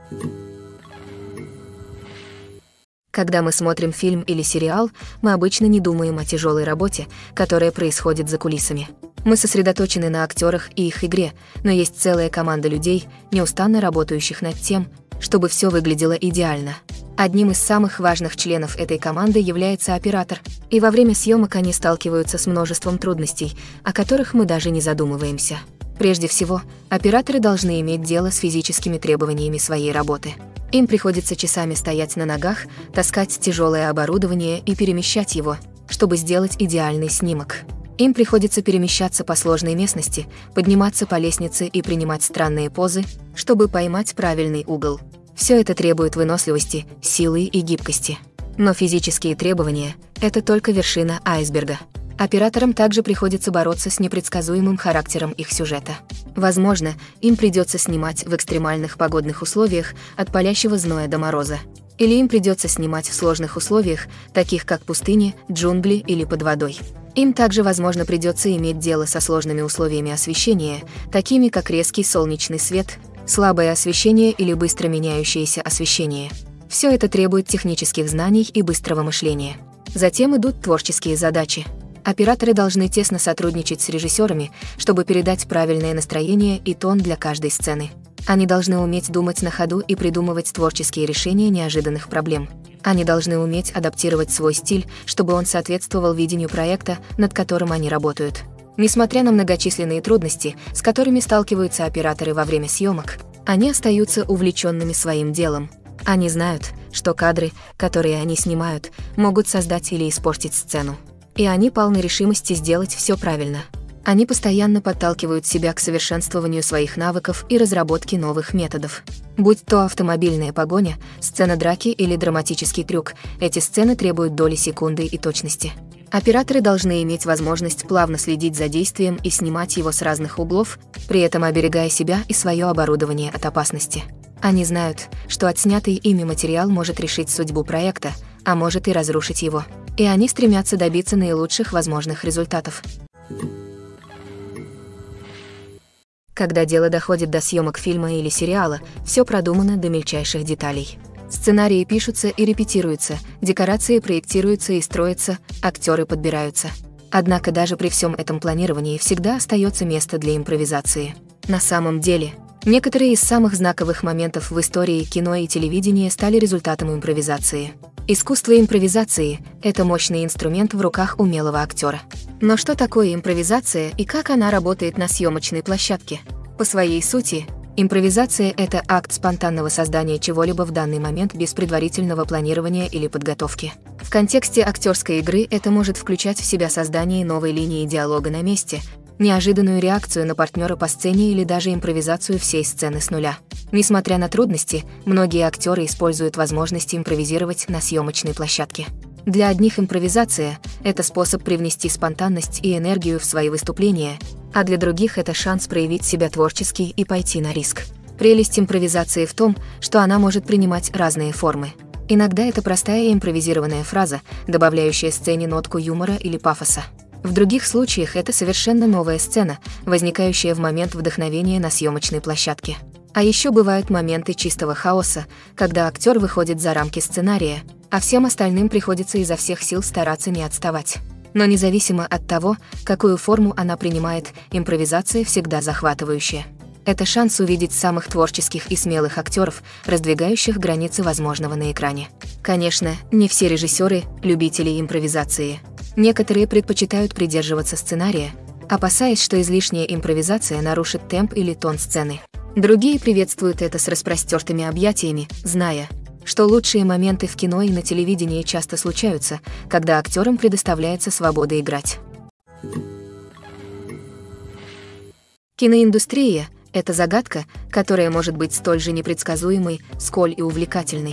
Когда мы смотрим фильм или сериал, мы обычно не думаем о тяжелой работе, которая происходит за кулисами. Мы сосредоточены на актерах и их игре, но есть целая команда людей, неустанно работающих над тем, чтобы все выглядело идеально. Одним из самых важных членов этой команды является оператор, и во время съемок они сталкиваются с множеством трудностей, о которых мы даже не задумываемся. Прежде всего, операторы должны иметь дело с физическими требованиями своей работы. Им приходится часами стоять на ногах, таскать тяжелое оборудование и перемещать его, чтобы сделать идеальный снимок. Им приходится перемещаться по сложной местности, подниматься по лестнице и принимать странные позы, чтобы поймать правильный угол. Все это требует выносливости, силы и гибкости. Но физические требования – это только вершина айсберга. Операторам также приходится бороться с непредсказуемым характером их сюжета. Возможно, им придется снимать в экстремальных погодных условиях от палящего зноя до мороза. Или им придется снимать в сложных условиях, таких как пустыни, джунгли или под водой. Им также, возможно, придется иметь дело со сложными условиями освещения, такими как резкий солнечный свет, слабое освещение или быстро меняющееся освещение. Все это требует технических знаний и быстрого мышления. Затем идут творческие задачи. Операторы должны тесно сотрудничать с режиссерами, чтобы передать правильное настроение и тон для каждой сцены. Они должны уметь думать на ходу и придумывать творческие решения неожиданных проблем. Они должны уметь адаптировать свой стиль, чтобы он соответствовал видению проекта, над которым они работают. Несмотря на многочисленные трудности, с которыми сталкиваются операторы во время съемок, они остаются увлеченными своим делом. Они знают, что кадры, которые они снимают, могут создать или испортить сцену. И они полны решимости сделать все правильно. Они постоянно подталкивают себя к совершенствованию своих навыков и разработке новых методов. Будь то автомобильная погоня, сцена драки или драматический трюк, эти сцены требуют доли секунды и точности. Операторы должны иметь возможность плавно следить за действием и снимать его с разных углов, при этом оберегая себя и свое оборудование от опасности. Они знают, что отснятый ими материал может решить судьбу проекта, а может и разрушить его. И они стремятся добиться наилучших возможных результатов. Когда дело доходит до съемок фильма или сериала, все продумано до мельчайших деталей. Сценарии пишутся и репетируются, декорации проектируются и строятся, актеры подбираются. Однако даже при всем этом планировании всегда остается место для импровизации. На самом деле, некоторые из самых знаковых моментов в истории кино и телевидения стали результатом импровизации. Искусство импровизации – это мощный инструмент в руках умелого актера. Но что такое импровизация и как она работает на съемочной площадке? По своей сути, импровизация – это акт спонтанного создания чего-либо в данный момент без предварительного планирования или подготовки. В контексте актерской игры это может включать в себя создание новой линии диалога на месте, неожиданную реакцию на партнера по сцене или даже импровизацию всей сцены с нуля. Несмотря на трудности, многие актеры используют возможность импровизировать на съемочной площадке. Для одних импровизация – это способ привнести спонтанность и энергию в свои выступления, а для других это шанс проявить себя творчески и пойти на риск. Прелесть импровизации в том, что она может принимать разные формы. Иногда это простая импровизированная фраза, добавляющая сцене нотку юмора или пафоса. В других случаях это совершенно новая сцена, возникающая в момент вдохновения на съемочной площадке. А еще бывают моменты чистого хаоса, когда актер выходит за рамки сценария, а всем остальным приходится изо всех сил стараться не отставать. Но независимо от того, какую форму она принимает, импровизация всегда захватывающая. Это шанс увидеть самых творческих и смелых актеров, раздвигающих границы возможного на экране. Конечно, не все режиссеры – любители импровизации. Некоторые предпочитают придерживаться сценария, опасаясь, что излишняя импровизация нарушит темп или тон сцены. Другие приветствуют это с распростертыми объятиями, зная, что лучшие моменты в кино и на телевидении часто случаются, когда актерам предоставляется свобода играть. Киноиндустрия – это загадка, которая может быть столь же непредсказуемой, сколь и увлекательной.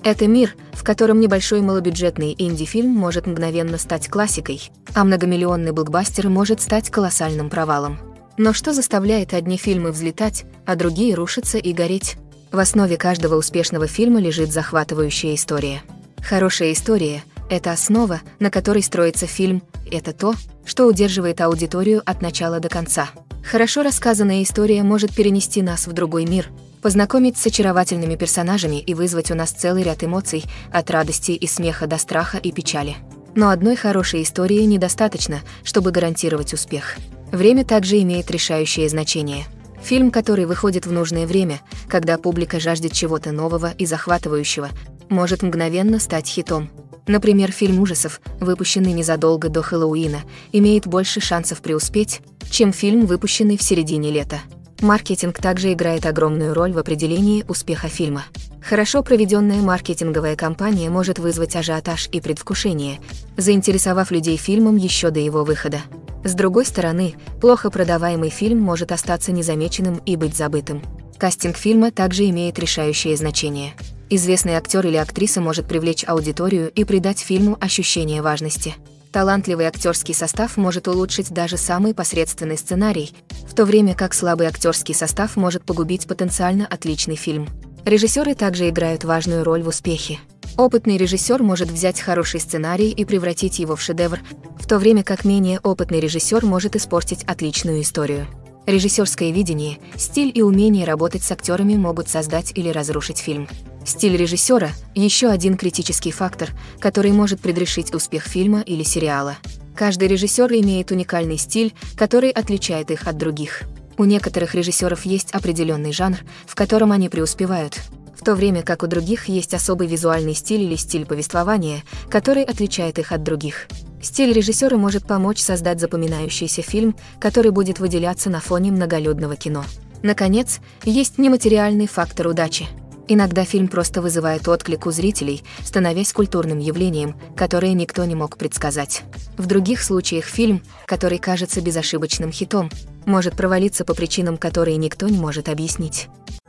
Это мир, в котором небольшой малобюджетный инди-фильм может мгновенно стать классикой, а многомиллионный блокбастер может стать колоссальным провалом. Но что заставляет одни фильмы взлетать, а другие рушиться и гореть? В основе каждого успешного фильма лежит захватывающая история. Хорошая история – это основа, на которой строится фильм, это то, что удерживает аудиторию от начала до конца. Хорошо рассказанная история может перенести нас в другой мир, познакомить с очаровательными персонажами и вызвать у нас целый ряд эмоций, от радости и смеха до страха и печали. Но одной хорошей истории недостаточно, чтобы гарантировать успех. Время также имеет решающее значение. Фильм, который выходит в нужное время, когда публика жаждет чего-то нового и захватывающего, может мгновенно стать хитом. Например, фильм ужасов, выпущенный незадолго до Хэллоуина, имеет больше шансов преуспеть, чем фильм, выпущенный в середине лета. Маркетинг также играет огромную роль в определении успеха фильма. Хорошо проведенная маркетинговая кампания может вызвать ажиотаж и предвкушение, заинтересовав людей фильмом еще до его выхода. С другой стороны, плохо продаваемый фильм может остаться незамеченным и быть забытым. Кастинг фильма также имеет решающее значение. Известный актер или актриса может привлечь аудиторию и придать фильму ощущение важности. Талантливый актерский состав может улучшить даже самый посредственный сценарий, в то время как слабый актерский состав может погубить потенциально отличный фильм. Режиссеры также играют важную роль в успехе. Опытный режиссер может взять хороший сценарий и превратить его в шедевр, в то время как менее опытный режиссер может испортить отличную историю. Режиссерское видение, стиль и умение работать с актерами могут создать или разрушить фильм. Стиль режиссера – еще один критический фактор, который может предрешить успех фильма или сериала. Каждый режиссер имеет уникальный стиль, который отличает их от других. У некоторых режиссеров есть определенный жанр, в котором они преуспевают, в то время как у других есть особый визуальный стиль или стиль повествования, который отличает их от других. Стиль режиссера может помочь создать запоминающийся фильм, который будет выделяться на фоне многолюдного кино. Наконец, есть нематериальный фактор удачи. Иногда фильм просто вызывает отклик у зрителей, становясь культурным явлением, которое никто не мог предсказать. В других случаях фильм, который кажется безошибочным хитом, может провалиться по причинам, которые никто не может объяснить.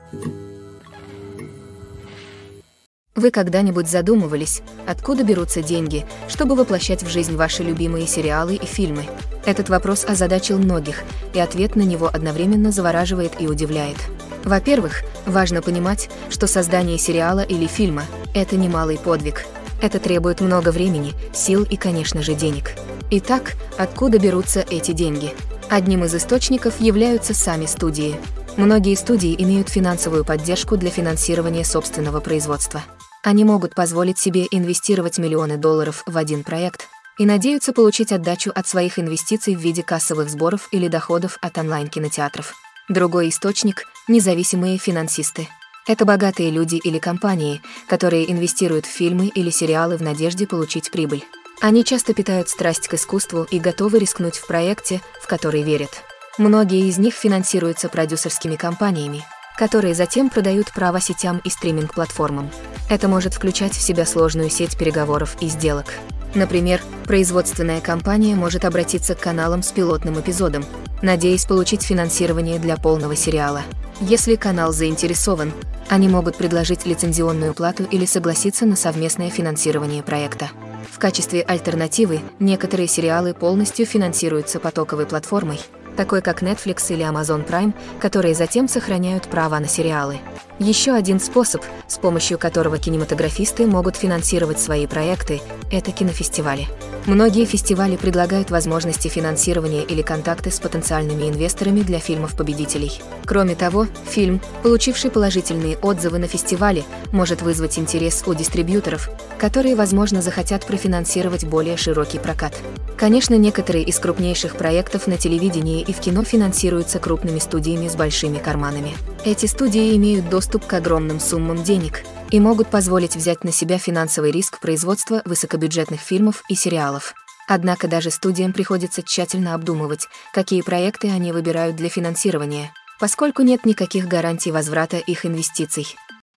Вы когда-нибудь задумывались, откуда берутся деньги, чтобы воплощать в жизнь ваши любимые сериалы и фильмы? Этот вопрос озадачил многих, и ответ на него одновременно завораживает и удивляет. Во-первых, важно понимать, что создание сериала или фильма – это немалый подвиг. Это требует много времени, сил и, конечно же, денег. Итак, откуда берутся эти деньги? Одним из источников являются сами студии. Многие студии имеют финансовую поддержку для финансирования собственного производства. Они могут позволить себе инвестировать миллионы долларов в один проект и надеются получить отдачу от своих инвестиций в виде кассовых сборов или доходов от онлайн-кинотеатров. Другой источник – независимые финансисты. Это богатые люди или компании, которые инвестируют в фильмы или сериалы в надежде получить прибыль. Они часто питают страсть к искусству и готовы рискнуть в проекте, в который верят. Многие из них финансируются продюсерскими компаниями, которые затем продают права сетям и стриминг-платформам. Это может включать в себя сложную сеть переговоров и сделок. Например, производственная компания может обратиться к каналам с пилотным эпизодом, надеясь получить финансирование для полного сериала. Если канал заинтересован, они могут предложить лицензионную плату или согласиться на совместное финансирование проекта. В качестве альтернативы некоторые сериалы полностью финансируются потоковой платформой, такой как Netflix или Amazon Prime, которые затем сохраняют права на сериалы. Еще один способ, с помощью которого кинематографисты могут финансировать свои проекты, это кинофестивали. Многие фестивали предлагают возможности финансирования или контакты с потенциальными инвесторами для фильмов-победителей. Кроме того, фильм, получивший положительные отзывы на фестивале, может вызвать интерес у дистрибьюторов, которые, возможно, захотят профинансировать более широкий прокат. Конечно, некоторые из крупнейших проектов на телевидении и в кино финансируются крупными студиями с большими карманами. Эти студии имеют доступ к огромным суммам денег и могут позволить взять на себя финансовый риск производства высокобюджетных фильмов и сериалов. Однако даже студиям приходится тщательно обдумывать, какие проекты они выбирают для финансирования, поскольку нет никаких гарантий возврата их инвестиций.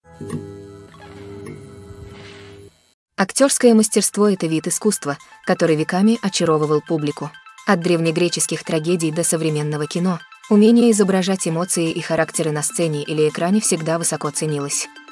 Актерское мастерство – это вид искусства, который веками очаровывал публику. От древнегреческих трагедий до современного кино умение изображать эмоции и характеры на сцене или экране всегда высоко ценилось.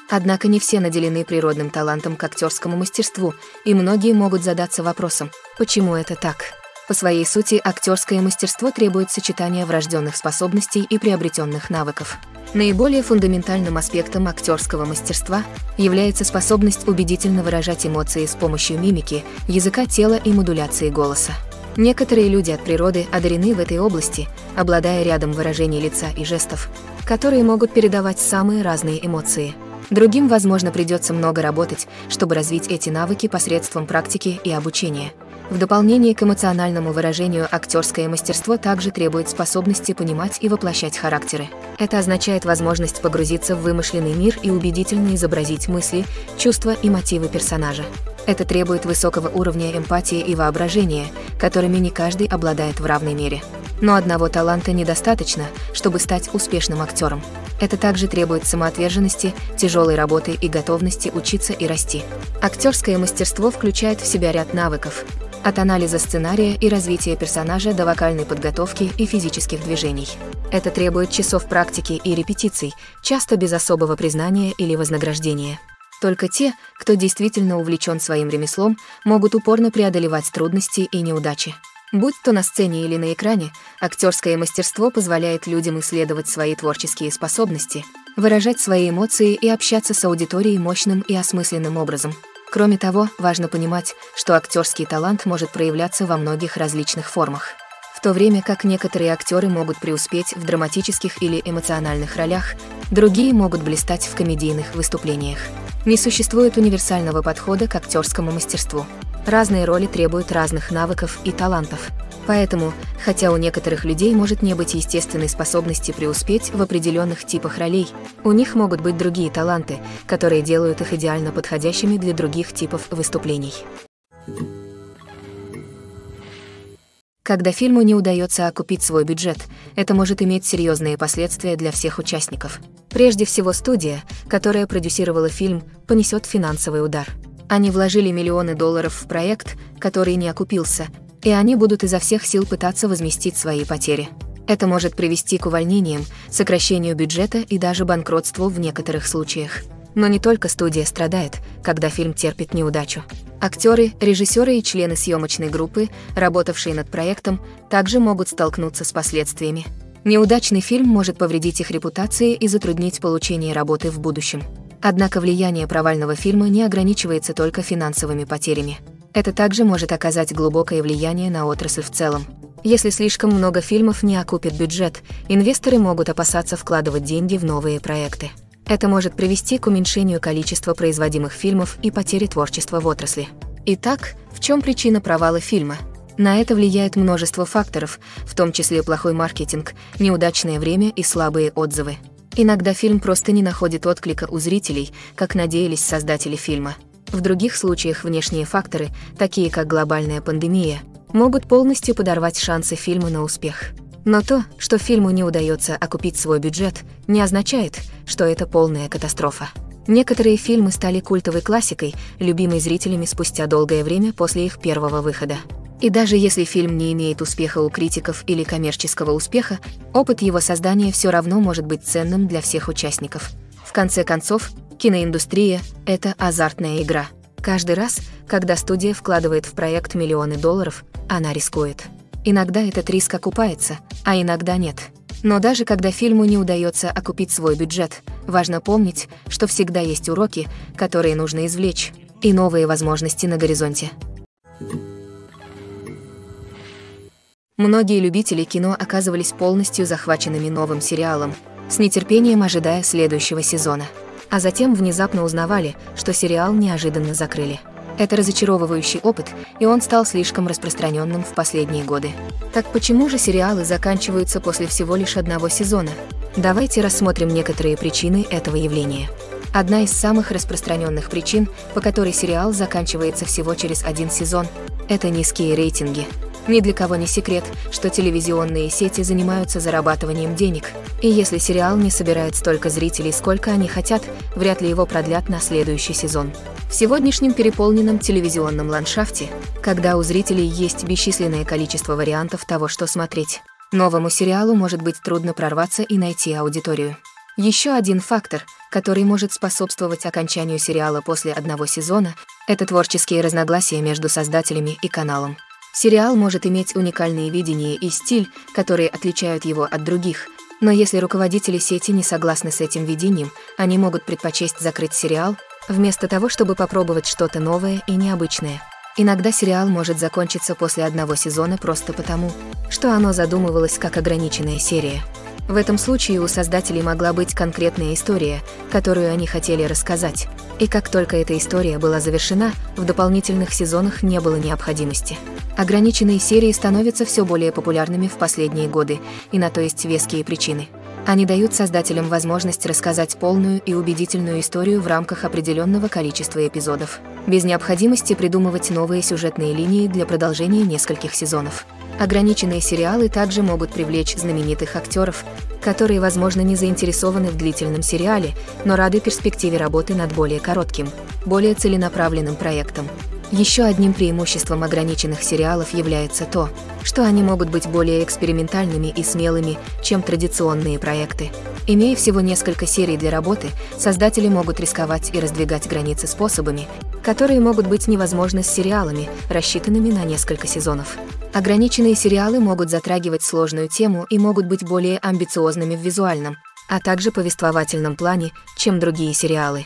Однако не все наделены природным талантом к актерскому мастерству, и многие могут задаться вопросом, почему это так? По своей сути, актерское мастерство требует сочетания врожденных способностей и приобретенных навыков. Наиболее фундаментальным аспектом актерского мастерства является способность убедительно выражать эмоции с помощью мимики, языка тела и модуляции голоса. Некоторые люди от природы одарены в этой области, обладая рядом выражений лица и жестов, которые могут передавать самые разные эмоции. Другим, возможно, придется много работать, чтобы развить эти навыки посредством практики и обучения. В дополнение к эмоциональному выражению актерское мастерство также требует способности понимать и воплощать характеры. Это означает возможность погрузиться в вымышленный мир и убедительно изобразить мысли, чувства и мотивы персонажа. Это требует высокого уровня эмпатии и воображения, которыми не каждый обладает в равной мере. Но одного таланта недостаточно, чтобы стать успешным актером. Это также требует самоотверженности, тяжелой работы и готовности учиться и расти. Актерское мастерство включает в себя ряд навыков, от анализа сценария и развития персонажа до вокальной подготовки и физических движений. Это требует часов практики и репетиций, часто без особого признания или вознаграждения. Только те, кто действительно увлечен своим ремеслом, могут упорно преодолевать трудности и неудачи. Будь то на сцене или на экране, актерское мастерство позволяет людям исследовать свои творческие способности, выражать свои эмоции и общаться с аудиторией мощным и осмысленным образом. Кроме того, важно понимать, что актерский талант может проявляться во многих различных формах. В то время как некоторые актеры могут преуспеть в драматических или эмоциональных ролях, другие могут блистать в комедийных выступлениях. Не существует универсального подхода к актерскому мастерству. Разные роли требуют разных навыков и талантов. Поэтому, хотя у некоторых людей может не быть естественной способности преуспеть в определенных типах ролей, у них могут быть другие таланты, которые делают их идеально подходящими для других типов выступлений. Когда фильму не удается окупить свой бюджет, это может иметь серьезные последствия для всех участников. Прежде всего, студия, которая продюсировала фильм, понесет финансовый удар. Они вложили миллионы долларов в проект, который не окупился, и они будут изо всех сил пытаться возместить свои потери. Это может привести к увольнениям, сокращению бюджета и даже банкротству в некоторых случаях. Но не только студия страдает, когда фильм терпит неудачу. Актеры, режиссеры и члены съемочной группы, работавшие над проектом, также могут столкнуться с последствиями. Неудачный фильм может повредить их репутации и затруднить получение работы в будущем. Однако влияние провального фильма не ограничивается только финансовыми потерями. Это также может оказать глубокое влияние на отрасль в целом. Если слишком много фильмов не окупит бюджет, инвесторы могут опасаться вкладывать деньги в новые проекты. Это может привести к уменьшению количества производимых фильмов и потере творчества в отрасли. Итак, в чем причина провала фильма? На это влияет множество факторов, в том числе плохой маркетинг, неудачное время и слабые отзывы. Иногда фильм просто не находит отклика у зрителей, как надеялись создатели фильма. В других случаях внешние факторы, такие как глобальная пандемия, могут полностью подорвать шансы фильма на успех. Но то, что фильму не удается окупить свой бюджет, не означает, что это полная катастрофа. Некоторые фильмы стали культовой классикой, любимой зрителями спустя долгое время после их первого выхода. И даже если фильм не имеет успеха у критиков или коммерческого успеха, опыт его создания все равно может быть ценным для всех участников. В конце концов, киноиндустрия – это азартная игра. Каждый раз, когда студия вкладывает в проект миллионы долларов, она рискует. Иногда этот риск окупается, а иногда нет. Но даже когда фильму не удается окупить свой бюджет, важно помнить, что всегда есть уроки, которые нужно извлечь, и новые возможности на горизонте. Многие любители кино оказывались полностью захваченными новым сериалом, с нетерпением ожидая следующего сезона. А затем внезапно узнавали, что сериал неожиданно закрыли. Это разочаровывающий опыт, и он стал слишком распространенным в последние годы. Так почему же сериалы заканчиваются после всего лишь одного сезона? Давайте рассмотрим некоторые причины этого явления. Одна из самых распространенных причин, по которой сериал заканчивается всего через один сезон, это низкие рейтинги. Ни для кого не секрет, что телевизионные сети занимаются зарабатыванием денег, и если сериал не собирает столько зрителей, сколько они хотят, вряд ли его продлят на следующий сезон. В сегодняшнем переполненном телевизионном ландшафте, когда у зрителей есть бесчисленное количество вариантов того, что смотреть, новому сериалу может быть трудно прорваться и найти аудиторию. Еще один фактор, который может способствовать окончанию сериала после одного сезона, это творческие разногласия между создателями и каналом. Сериал может иметь уникальные видения и стиль, которые отличают его от других, но если руководители сети не согласны с этим видением, они могут предпочесть закрыть сериал, вместо того, чтобы попробовать что-то новое и необычное. Иногда сериал может закончиться после одного сезона просто потому, что оно задумывалось как ограниченная серия. В этом случае у создателей могла быть конкретная история, которую они хотели рассказать, и как только эта история была завершена, в дополнительных сезонах не было необходимости. Ограниченные серии становятся все более популярными в последние годы, и на то есть веские причины. Они дают создателям возможность рассказать полную и убедительную историю в рамках определенного количества эпизодов, без необходимости придумывать новые сюжетные линии для продолжения нескольких сезонов. Ограниченные сериалы также могут привлечь знаменитых актеров, которые, возможно, не заинтересованы в длительном сериале, но рады перспективе работы над более коротким, более целенаправленным проектом. Еще одним преимуществом ограниченных сериалов является то, что они могут быть более экспериментальными и смелыми, чем традиционные проекты. Имея всего несколько серий для работы, создатели могут рисковать и раздвигать границы способами, которые могут быть невозможны с сериалами, рассчитанными на несколько сезонов. Ограниченные сериалы могут затрагивать сложную тему и могут быть более амбициозными в визуальном, а также повествовательном плане, чем другие сериалы.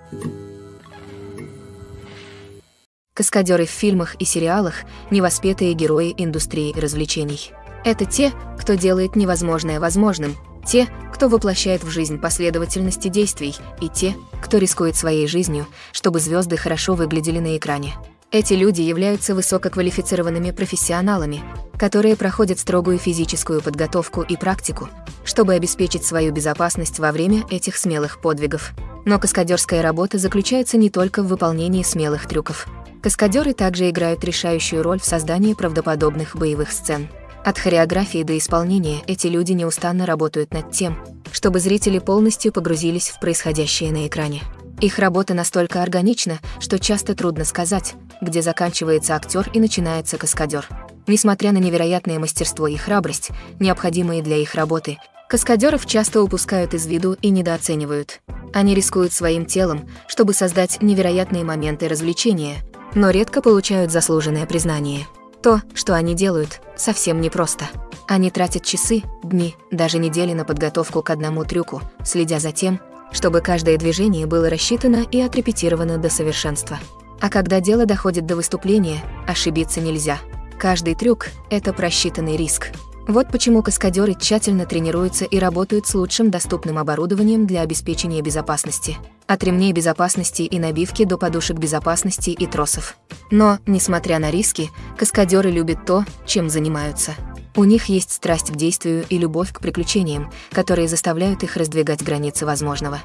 Каскадеры в фильмах и сериалах – невоспетые герои индустрии развлечений. Это те, кто делает невозможное возможным, те, кто воплощает в жизнь последовательности действий, и те, кто рискует своей жизнью, чтобы звезды хорошо выглядели на экране. Эти люди являются высококвалифицированными профессионалами, которые проходят строгую физическую подготовку и практику, чтобы обеспечить свою безопасность во время этих смелых подвигов. Но каскадерская работа заключается не только в выполнении смелых трюков. Каскадеры также играют решающую роль в создании правдоподобных боевых сцен. От хореографии до исполнения эти люди неустанно работают над тем, чтобы зрители полностью погрузились в происходящее на экране. Их работа настолько органична, что часто трудно сказать, где заканчивается актер и начинается каскадер. Несмотря на невероятное мастерство и храбрость, необходимые для их работы, каскадеров часто упускают из виду и недооценивают. Они рискуют своим телом, чтобы создать невероятные моменты развлечения, но редко получают заслуженное признание. То, что они делают, совсем непросто. Они тратят часы, дни, даже недели на подготовку к одному трюку, следя за тем, чтобы каждое движение было рассчитано и отрепетировано до совершенства. А когда дело доходит до выступления, ошибиться нельзя. Каждый трюк – это просчитанный риск. Вот почему каскадеры тщательно тренируются и работают с лучшим доступным оборудованием для обеспечения безопасности. От ремней безопасности и набивки до подушек безопасности и тросов. Но, несмотря на риски, каскадеры любят то, чем занимаются. У них есть страсть к действию и любовь к приключениям, которые заставляют их раздвигать границы возможного.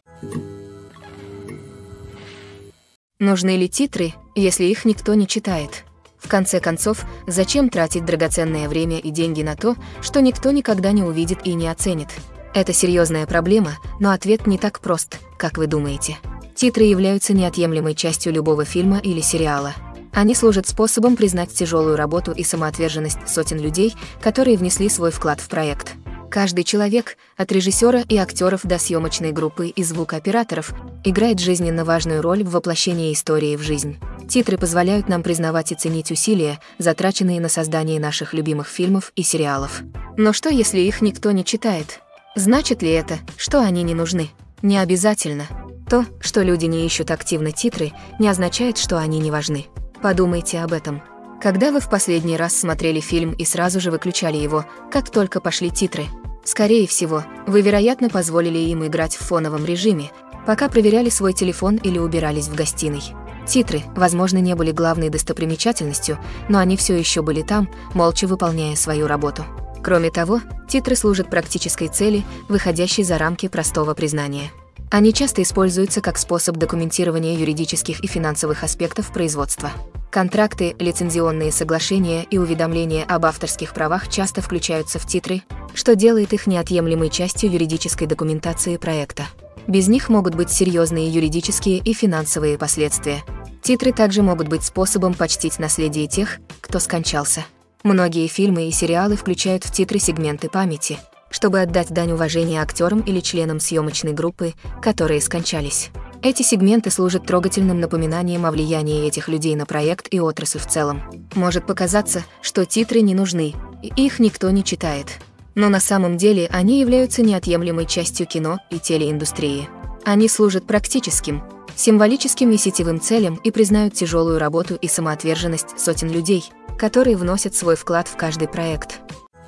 Нужны ли титры, если их никто не читает? В конце концов, зачем тратить драгоценное время и деньги на то, что никто никогда не увидит и не оценит? Это серьезная проблема, но ответ не так прост, как вы думаете. Титры являются неотъемлемой частью любого фильма или сериала. Они служат способом признать тяжелую работу и самоотверженность сотен людей, которые внесли свой вклад в проект. Каждый человек, от режиссера и актеров до съемочной группы и звукооператоров, играет жизненно важную роль в воплощении истории в жизнь. Титры позволяют нам признавать и ценить усилия, затраченные на создание наших любимых фильмов и сериалов. Но что, если их никто не читает? Значит ли это, что они не нужны? Не обязательно. То, что люди не ищут активно титры, не означает, что они не важны. Подумайте об этом. Когда вы в последний раз смотрели фильм и сразу же выключали его, как только пошли титры? Скорее всего, вы, вероятно, позволили им играть в фоновом режиме, пока проверяли свой телефон или убирались в гостиной. Титры, возможно, не были главной достопримечательностью, но они все еще были там, молча выполняя свою работу. Кроме того, титры служат практической цели, выходящей за рамки простого признания. Они часто используются как способ документирования юридических и финансовых аспектов производства. Контракты, лицензионные соглашения и уведомления об авторских правах часто включаются в титры, что делает их неотъемлемой частью юридической документации проекта. Без них могут быть серьезные юридические и финансовые последствия. Титры также могут быть способом почтить наследие тех, кто скончался. Многие фильмы и сериалы включают в титры сегменты памяти, чтобы отдать дань уважения актерам или членам съемочной группы, которые скончались. Эти сегменты служат трогательным напоминанием о влиянии этих людей на проект и отрасль в целом. Может показаться, что титры не нужны, и их никто не читает. Но на самом деле они являются неотъемлемой частью кино и телеиндустрии. Они служат практическим, символическим и сетевым целям и признают тяжелую работу и самоотверженность сотен людей, которые вносят свой вклад в каждый проект.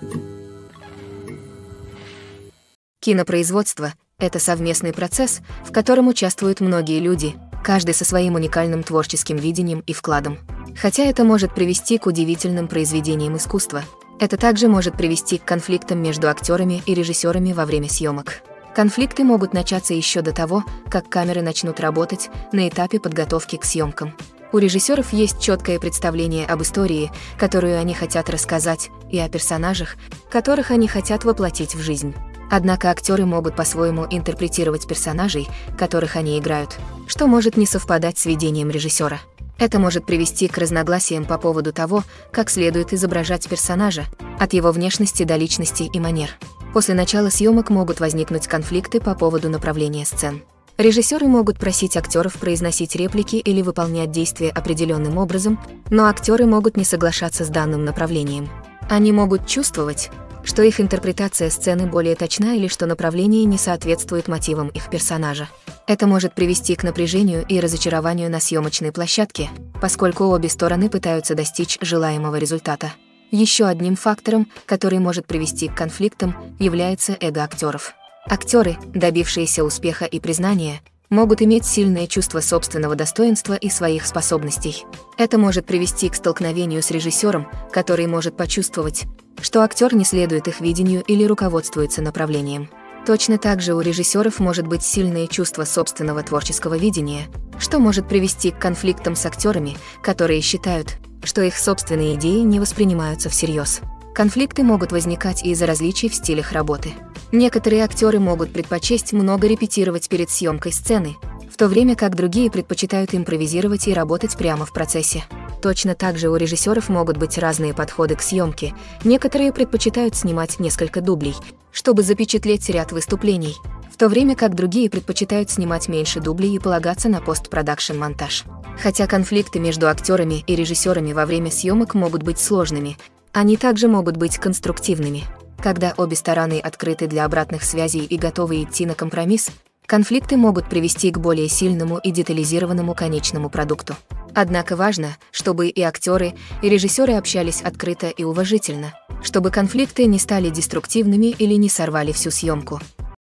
Кинопроизводство – это совместный процесс, в котором участвуют многие люди, каждый со своим уникальным творческим видением и вкладом. Хотя это может привести к удивительным произведениям искусства, это также может привести к конфликтам между актерами и режиссерами во время съемок. Конфликты могут начаться еще до того, как камеры начнут работать на этапе подготовки к съемкам. У режиссеров есть четкое представление об истории, которую они хотят рассказать, и о персонажах, которых они хотят воплотить в жизнь. Однако актеры могут по-своему интерпретировать персонажей, которых они играют, что может не совпадать с видением режиссера. Это может привести к разногласиям по поводу того, как следует изображать персонажа, от его внешности до личности и манер. После начала съемок могут возникнуть конфликты по поводу направления сцен. Режиссеры могут просить актеров произносить реплики или выполнять действия определенным образом, но актеры могут не соглашаться с данным направлением. Они могут чувствовать, что их интерпретация сцены более точна или что направление не соответствует мотивам их персонажа. Это может привести к напряжению и разочарованию на съемочной площадке, поскольку обе стороны пытаются достичь желаемого результата. Еще одним фактором, который может привести к конфликтам, является эго актеров. Актеры, добившиеся успеха и признания, могут иметь сильное чувство собственного достоинства и своих способностей. Это может привести к столкновению с режиссером, который может почувствовать, что актер не следует их видению или руководствуется направлением. Точно так же у режиссеров может быть сильное чувство собственного творческого видения, что может привести к конфликтам с актерами, которые считают, что их собственные идеи не воспринимаются всерьез. Конфликты могут возникать из-за различий в стилях работы. Некоторые актеры могут предпочесть много репетировать перед съемкой сцены, в то время как другие предпочитают импровизировать и работать прямо в процессе. Точно так же у режиссеров могут быть разные подходы к съемке. Некоторые предпочитают снимать несколько дублей, чтобы запечатлеть ряд выступлений, в то время как другие предпочитают снимать меньше дублей и полагаться на постпродакшн-монтаж. Хотя конфликты между актерами и режиссерами во время съемок могут быть сложными, они также могут быть конструктивными. Когда обе стороны открыты для обратных связей и готовы идти на компромисс, конфликты могут привести к более сильному и детализированному конечному продукту. Однако важно, чтобы и актеры, и режиссеры общались открыто и уважительно, чтобы конфликты не стали деструктивными или не сорвали всю съемку.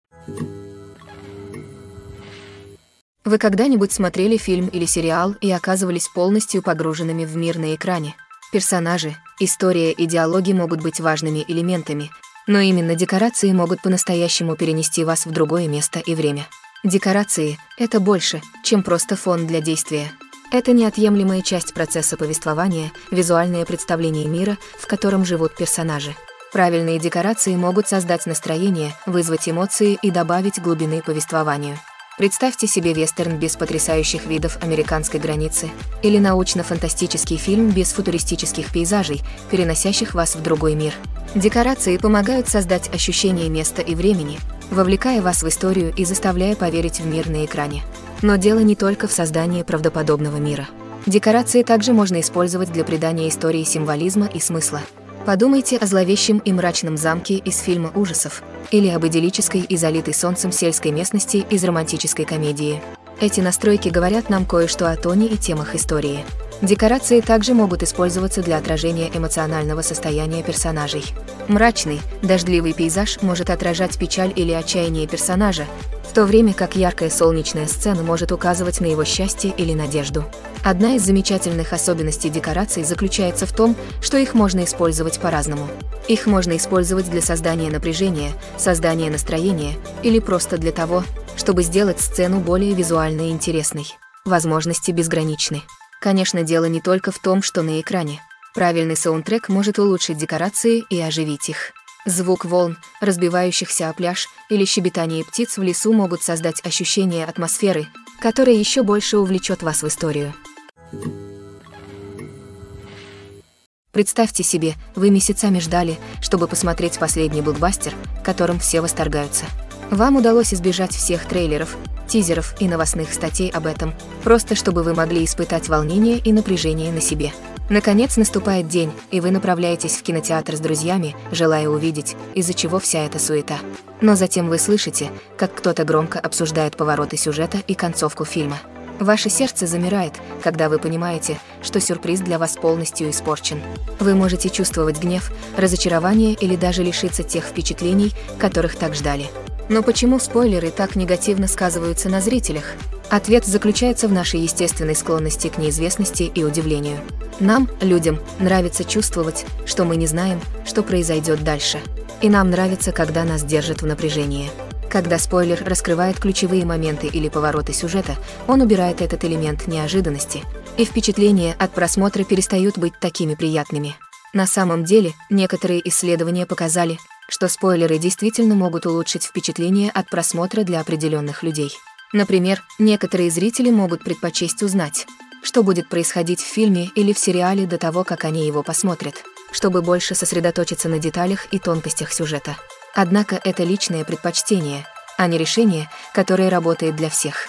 Вы когда-нибудь смотрели фильм или сериал и оказывались полностью погруженными в мир на экране? Персонажи, история и диалоги могут быть важными элементами, но именно декорации могут по-настоящему перенести вас в другое место и время. Декорации — это больше, чем просто фон для действия. Это неотъемлемая часть процесса повествования, визуальное представление мира, в котором живут персонажи. Правильные декорации могут создать настроение, вызвать эмоции и добавить глубины повествованию. Представьте себе вестерн без потрясающих видов американской границы или научно-фантастический фильм без футуристических пейзажей, переносящих вас в другой мир. Декорации помогают создать ощущение места и времени, вовлекая вас в историю и заставляя поверить в мир на экране. Но дело не только в создании правдоподобного мира. Декорации также можно использовать для придания истории символизма и смысла. Подумайте о зловещем и мрачном замке из фильма ужасов или об идиллической и залитой солнцем сельской местности из романтической комедии. Эти настройки говорят нам кое-что о тоне и темах истории. Декорации также могут использоваться для отражения эмоционального состояния персонажей. Мрачный, дождливый пейзаж может отражать печаль или отчаяние персонажа, в то время как яркая солнечная сцена может указывать на его счастье или надежду. Одна из замечательных особенностей декораций заключается в том, что их можно использовать по-разному. Их можно использовать для создания напряжения, создания настроения или просто для того, чтобы сделать сцену более визуально интересной. Возможности безграничны. Конечно, дело не только в том, что на экране. Правильный саундтрек может улучшить декорации и оживить их. Звук волн, разбивающихся о пляж, или щебетание птиц в лесу могут создать ощущение атмосферы, которое еще больше увлечет вас в историю. Представьте себе, вы месяцами ждали, чтобы посмотреть последний блокбастер, которым все восторгаются. Вам удалось избежать всех трейлеров, тизеров и новостных статей об этом, просто чтобы вы могли испытать волнение и напряжение на себе. Наконец наступает день, и вы направляетесь в кинотеатр с друзьями, желая увидеть, из-за чего вся эта суета. Но затем вы слышите, как кто-то громко обсуждает повороты сюжета и концовку фильма. Ваше сердце замирает, когда вы понимаете, что сюрприз для вас полностью испорчен. Вы можете чувствовать гнев, разочарование или даже лишиться тех впечатлений, которых так ждали. Но почему спойлеры так негативно сказываются на зрителях? Ответ заключается в нашей естественной склонности к неизвестности и удивлению. Нам, людям, нравится чувствовать, что мы не знаем, что произойдет дальше. И нам нравится, когда нас держат в напряжении. Когда спойлер раскрывает ключевые моменты или повороты сюжета, он убирает этот элемент неожиданности, и впечатления от просмотра перестают быть такими приятными. На самом деле, некоторые исследования показали, что спойлеры действительно могут улучшить впечатление от просмотра для определенных людей. Например, некоторые зрители могут предпочесть узнать, что будет происходить в фильме или в сериале до того, как они его посмотрят, чтобы больше сосредоточиться на деталях и тонкостях сюжета. Однако это личное предпочтение, а не решение, которое работает для всех.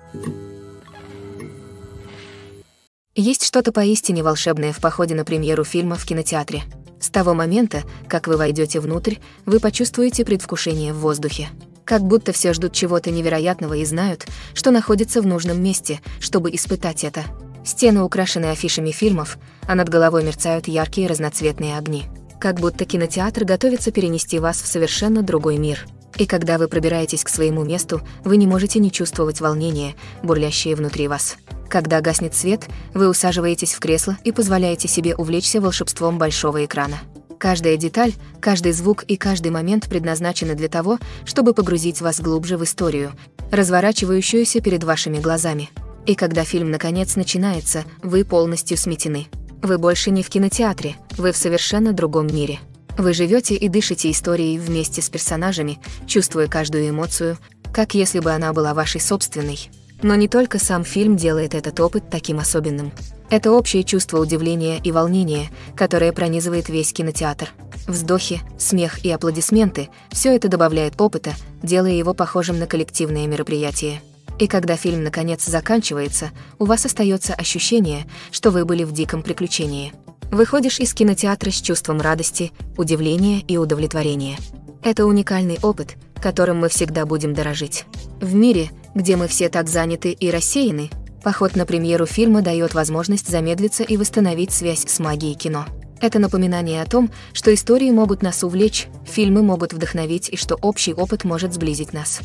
Есть что-то поистине волшебное в походе на премьеру фильма в кинотеатре. С того момента, как вы войдете внутрь, вы почувствуете предвкушение в воздухе. Как будто все ждут чего-то невероятного и знают, что находится в нужном месте, чтобы испытать это. Стены украшены афишами фильмов, а над головой мерцают яркие разноцветные огни. Как будто кинотеатр готовится перенести вас в совершенно другой мир. И когда вы пробираетесь к своему месту, вы не можете не чувствовать волнения, бурлящее внутри вас. Когда гаснет свет, вы усаживаетесь в кресло и позволяете себе увлечься волшебством большого экрана. Каждая деталь, каждый звук и каждый момент предназначены для того, чтобы погрузить вас глубже в историю, разворачивающуюся перед вашими глазами. И когда фильм наконец начинается, вы полностью сметены. Вы больше не в кинотеатре, вы в совершенно другом мире. Вы живете и дышите историей вместе с персонажами, чувствуя каждую эмоцию, как если бы она была вашей собственной. Но не только сам фильм делает этот опыт таким особенным. Это общее чувство удивления и волнения, которое пронизывает весь кинотеатр. Вздохи, смех и аплодисменты – все это добавляет опыта, делая его похожим на коллективное мероприятие. И когда фильм наконец заканчивается, у вас остается ощущение, что вы были в диком приключении. Выходишь из кинотеатра с чувством радости, удивления и удовлетворения. Это уникальный опыт, которым мы всегда будем дорожить. В мире, где мы все так заняты и рассеяны, поход на премьеру фильма дает возможность замедлиться и восстановить связь с магией кино. Это напоминание о том, что истории могут нас увлечь, фильмы могут вдохновить и что общий опыт может сблизить нас.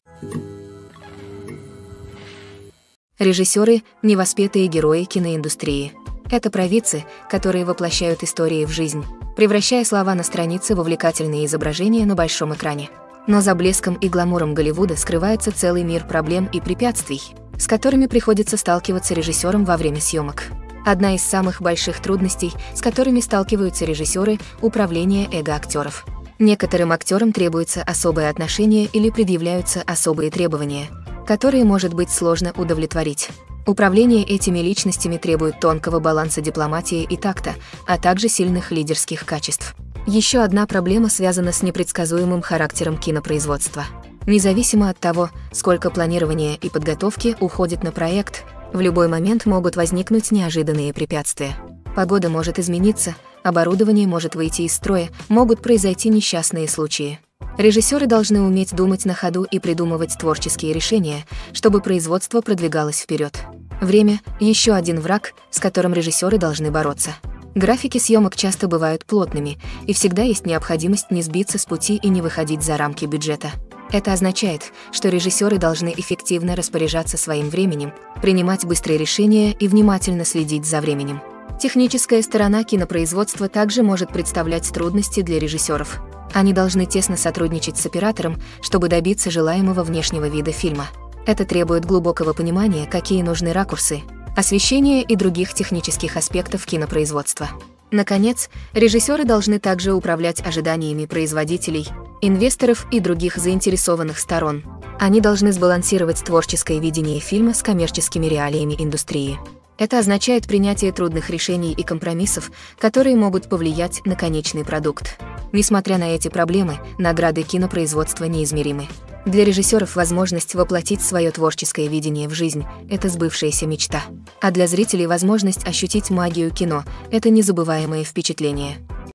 Режиссеры – невоспетые герои киноиндустрии. Это провидцы, которые воплощают истории в жизнь, превращая слова на странице в увлекательные изображения на большом экране. Но за блеском и гламуром Голливуда скрывается целый мир проблем и препятствий, с которыми приходится сталкиваться режиссерам во время съемок. Одна из самых больших трудностей, с которыми сталкиваются режиссеры – управление эго актеров. Некоторым актерам требуется особое отношение или предъявляются особые требования, которые может быть сложно удовлетворить. Управление этими личностями требует тонкого баланса дипломатии и такта, а также сильных лидерских качеств. Еще одна проблема связана с непредсказуемым характером кинопроизводства. Независимо от того, сколько планирования и подготовки уходит на проект, в любой момент могут возникнуть неожиданные препятствия. Погода может измениться, оборудование может выйти из строя, могут произойти несчастные случаи. Режиссеры должны уметь думать на ходу и придумывать творческие решения, чтобы производство продвигалось вперед. Время – еще один враг, с которым режиссеры должны бороться. Графики съемок часто бывают плотными, и всегда есть необходимость не сбиться с пути и не выходить за рамки бюджета. Это означает, что режиссеры должны эффективно распоряжаться своим временем, принимать быстрые решения и внимательно следить за временем. Техническая сторона кинопроизводства также может представлять трудности для режиссеров. Они должны тесно сотрудничать с оператором, чтобы добиться желаемого внешнего вида фильма. Это требует глубокого понимания, какие нужны ракурсы, освещение и других технических аспектов кинопроизводства. Наконец, режиссеры должны также управлять ожиданиями производителей, инвесторов и других заинтересованных сторон. Они должны сбалансировать творческое видение фильма с коммерческими реалиями индустрии. Это означает принятие трудных решений и компромиссов, которые могут повлиять на конечный продукт. Несмотря на эти проблемы, награды кинопроизводства неизмеримы. Для режиссеров возможность воплотить свое творческое видение в жизнь – это сбывшаяся мечта. А для зрителей возможность ощутить магию кино – это незабываемое впечатление.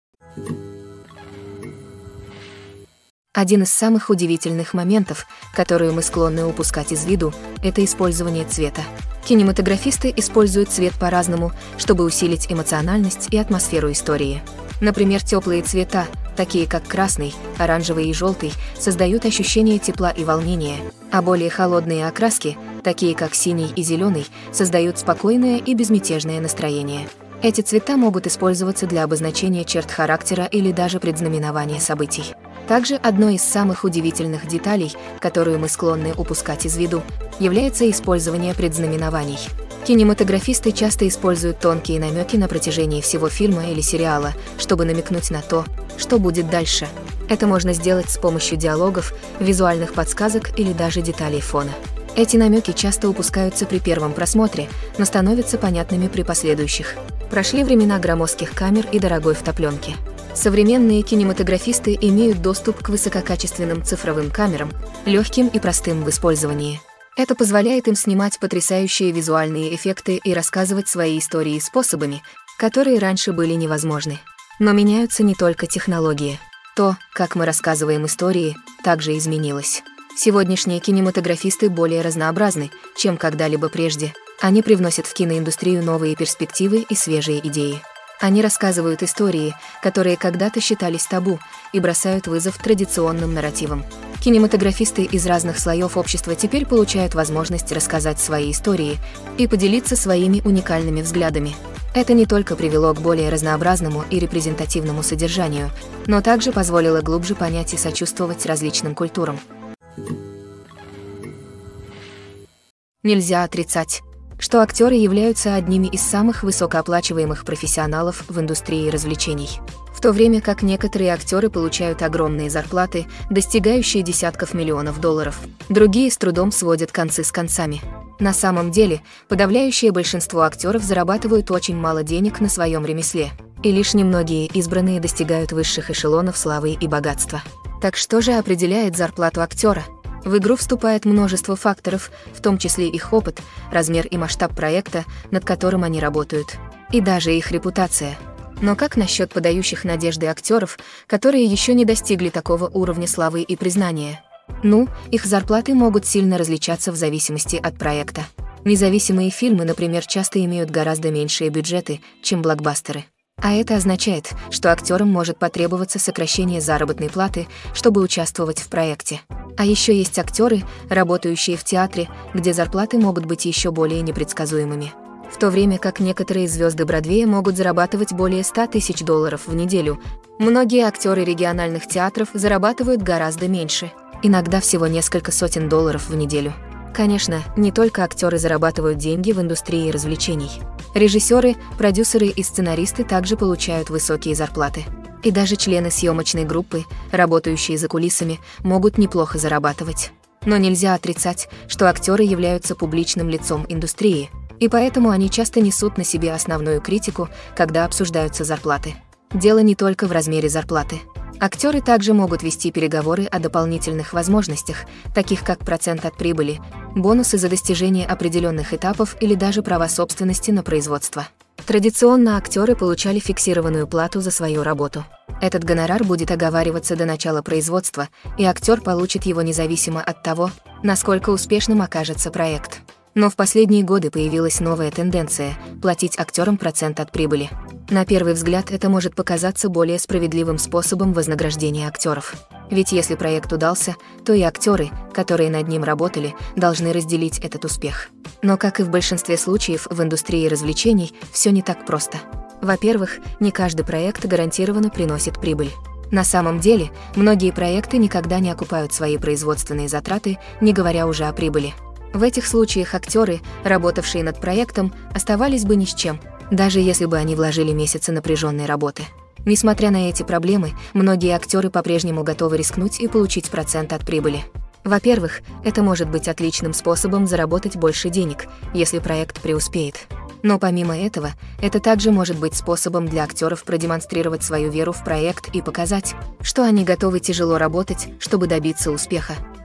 Один из самых удивительных моментов, которые мы склонны упускать из виду, это использование цвета. Кинематографисты используют цвет по-разному, чтобы усилить эмоциональность и атмосферу истории. Например, теплые цвета, такие как красный, оранжевый и желтый, создают ощущение тепла и волнения, а более холодные окраски, такие как синий и зеленый, создают спокойное и безмятежное настроение. Эти цвета могут использоваться для обозначения черт характера или даже предзнаменования событий. Также одной из самых удивительных деталей, которую мы склонны упускать из виду, является использование предзнаменований. Кинематографисты часто используют тонкие намеки на протяжении всего фильма или сериала, чтобы намекнуть на то, что будет дальше. Это можно сделать с помощью диалогов, визуальных подсказок или даже деталей фона. Эти намеки часто упускаются при первом просмотре, но становятся понятными при последующих. Прошли времена громоздких камер и дорогой втопленки. Современные кинематографисты имеют доступ к высококачественным цифровым камерам, легким и простым в использовании. Это позволяет им снимать потрясающие визуальные эффекты и рассказывать свои истории способами, которые раньше были невозможны. Но меняются не только технологии. То, как мы рассказываем истории, также изменилось. Сегодняшние кинематографисты более разнообразны, чем когда-либо прежде. Они привносят в киноиндустрию новые перспективы и свежие идеи. Они рассказывают истории, которые когда-то считались табу, и бросают вызов традиционным нарративам. Кинематографисты из разных слоев общества теперь получают возможность рассказать свои истории и поделиться своими уникальными взглядами. Это не только привело к более разнообразному и репрезентативному содержанию, но также позволило глубже понять и сочувствовать различным культурам. Нельзя отрицать, что актеры являются одними из самых высокооплачиваемых профессионалов в индустрии развлечений. В то время как некоторые актеры получают огромные зарплаты, достигающие десятков миллионов долларов, другие с трудом сводят концы с концами. На самом деле, подавляющее большинство актеров зарабатывают очень мало денег на своем ремесле, и лишь немногие избранные достигают высших эшелонов славы и богатства. Так что же определяет зарплату актера? В игру вступает множество факторов, в том числе их опыт, размер и масштаб проекта, над которым они работают, и даже их репутация. Но как насчет подающих надежды актеров, которые еще не достигли такого уровня славы и признания? Их зарплаты могут сильно различаться в зависимости от проекта. Независимые фильмы, например, часто имеют гораздо меньшие бюджеты, чем блокбастеры. А это означает, что актерам может потребоваться сокращение заработной платы, чтобы участвовать в проекте. А еще есть актеры, работающие в театре, где зарплаты могут быть еще более непредсказуемыми. В то время как некоторые звезды Бродвея могут зарабатывать более $100 тысяч в неделю, многие актеры региональных театров зарабатывают гораздо меньше, иногда всего несколько сотен долларов в неделю. Конечно, не только актеры зарабатывают деньги в индустрии развлечений. Режиссеры, продюсеры и сценаристы также получают высокие зарплаты. И даже члены съемочной группы, работающие за кулисами, могут неплохо зарабатывать. Но нельзя отрицать, что актеры являются публичным лицом индустрии, и поэтому они часто несут на себе основную критику, когда обсуждаются зарплаты. Дело не только в размере зарплаты. Актеры также могут вести переговоры о дополнительных возможностях, таких как процент от прибыли, бонусы за достижение определенных этапов или даже права собственности на производство. Традиционно актеры получали фиксированную плату за свою работу. Этот гонорар будет оговариваться до начала производства, и актер получит его независимо от того, насколько успешным окажется проект. Но в последние годы появилась новая тенденция – платить актерам процент от прибыли. На первый взгляд это может показаться более справедливым способом вознаграждения актеров. Ведь если проект удался, то и актеры, которые над ним работали, должны разделить этот успех. Но, как и в большинстве случаев в индустрии развлечений, все не так просто. Во-первых, не каждый проект гарантированно приносит прибыль. На самом деле, многие проекты никогда не окупают свои производственные затраты, не говоря уже о прибыли. В этих случаях актеры, работавшие над проектом, оставались бы ни с чем, даже если бы они вложили месяцы напряженной работы. Несмотря на эти проблемы, многие актеры по-прежнему готовы рискнуть и получить процент от прибыли. Во-первых, это может быть отличным способом заработать больше денег, если проект преуспеет. Но помимо этого, это также может быть способом для актеров продемонстрировать свою веру в проект и показать, что они готовы тяжело работать, чтобы добиться успеха.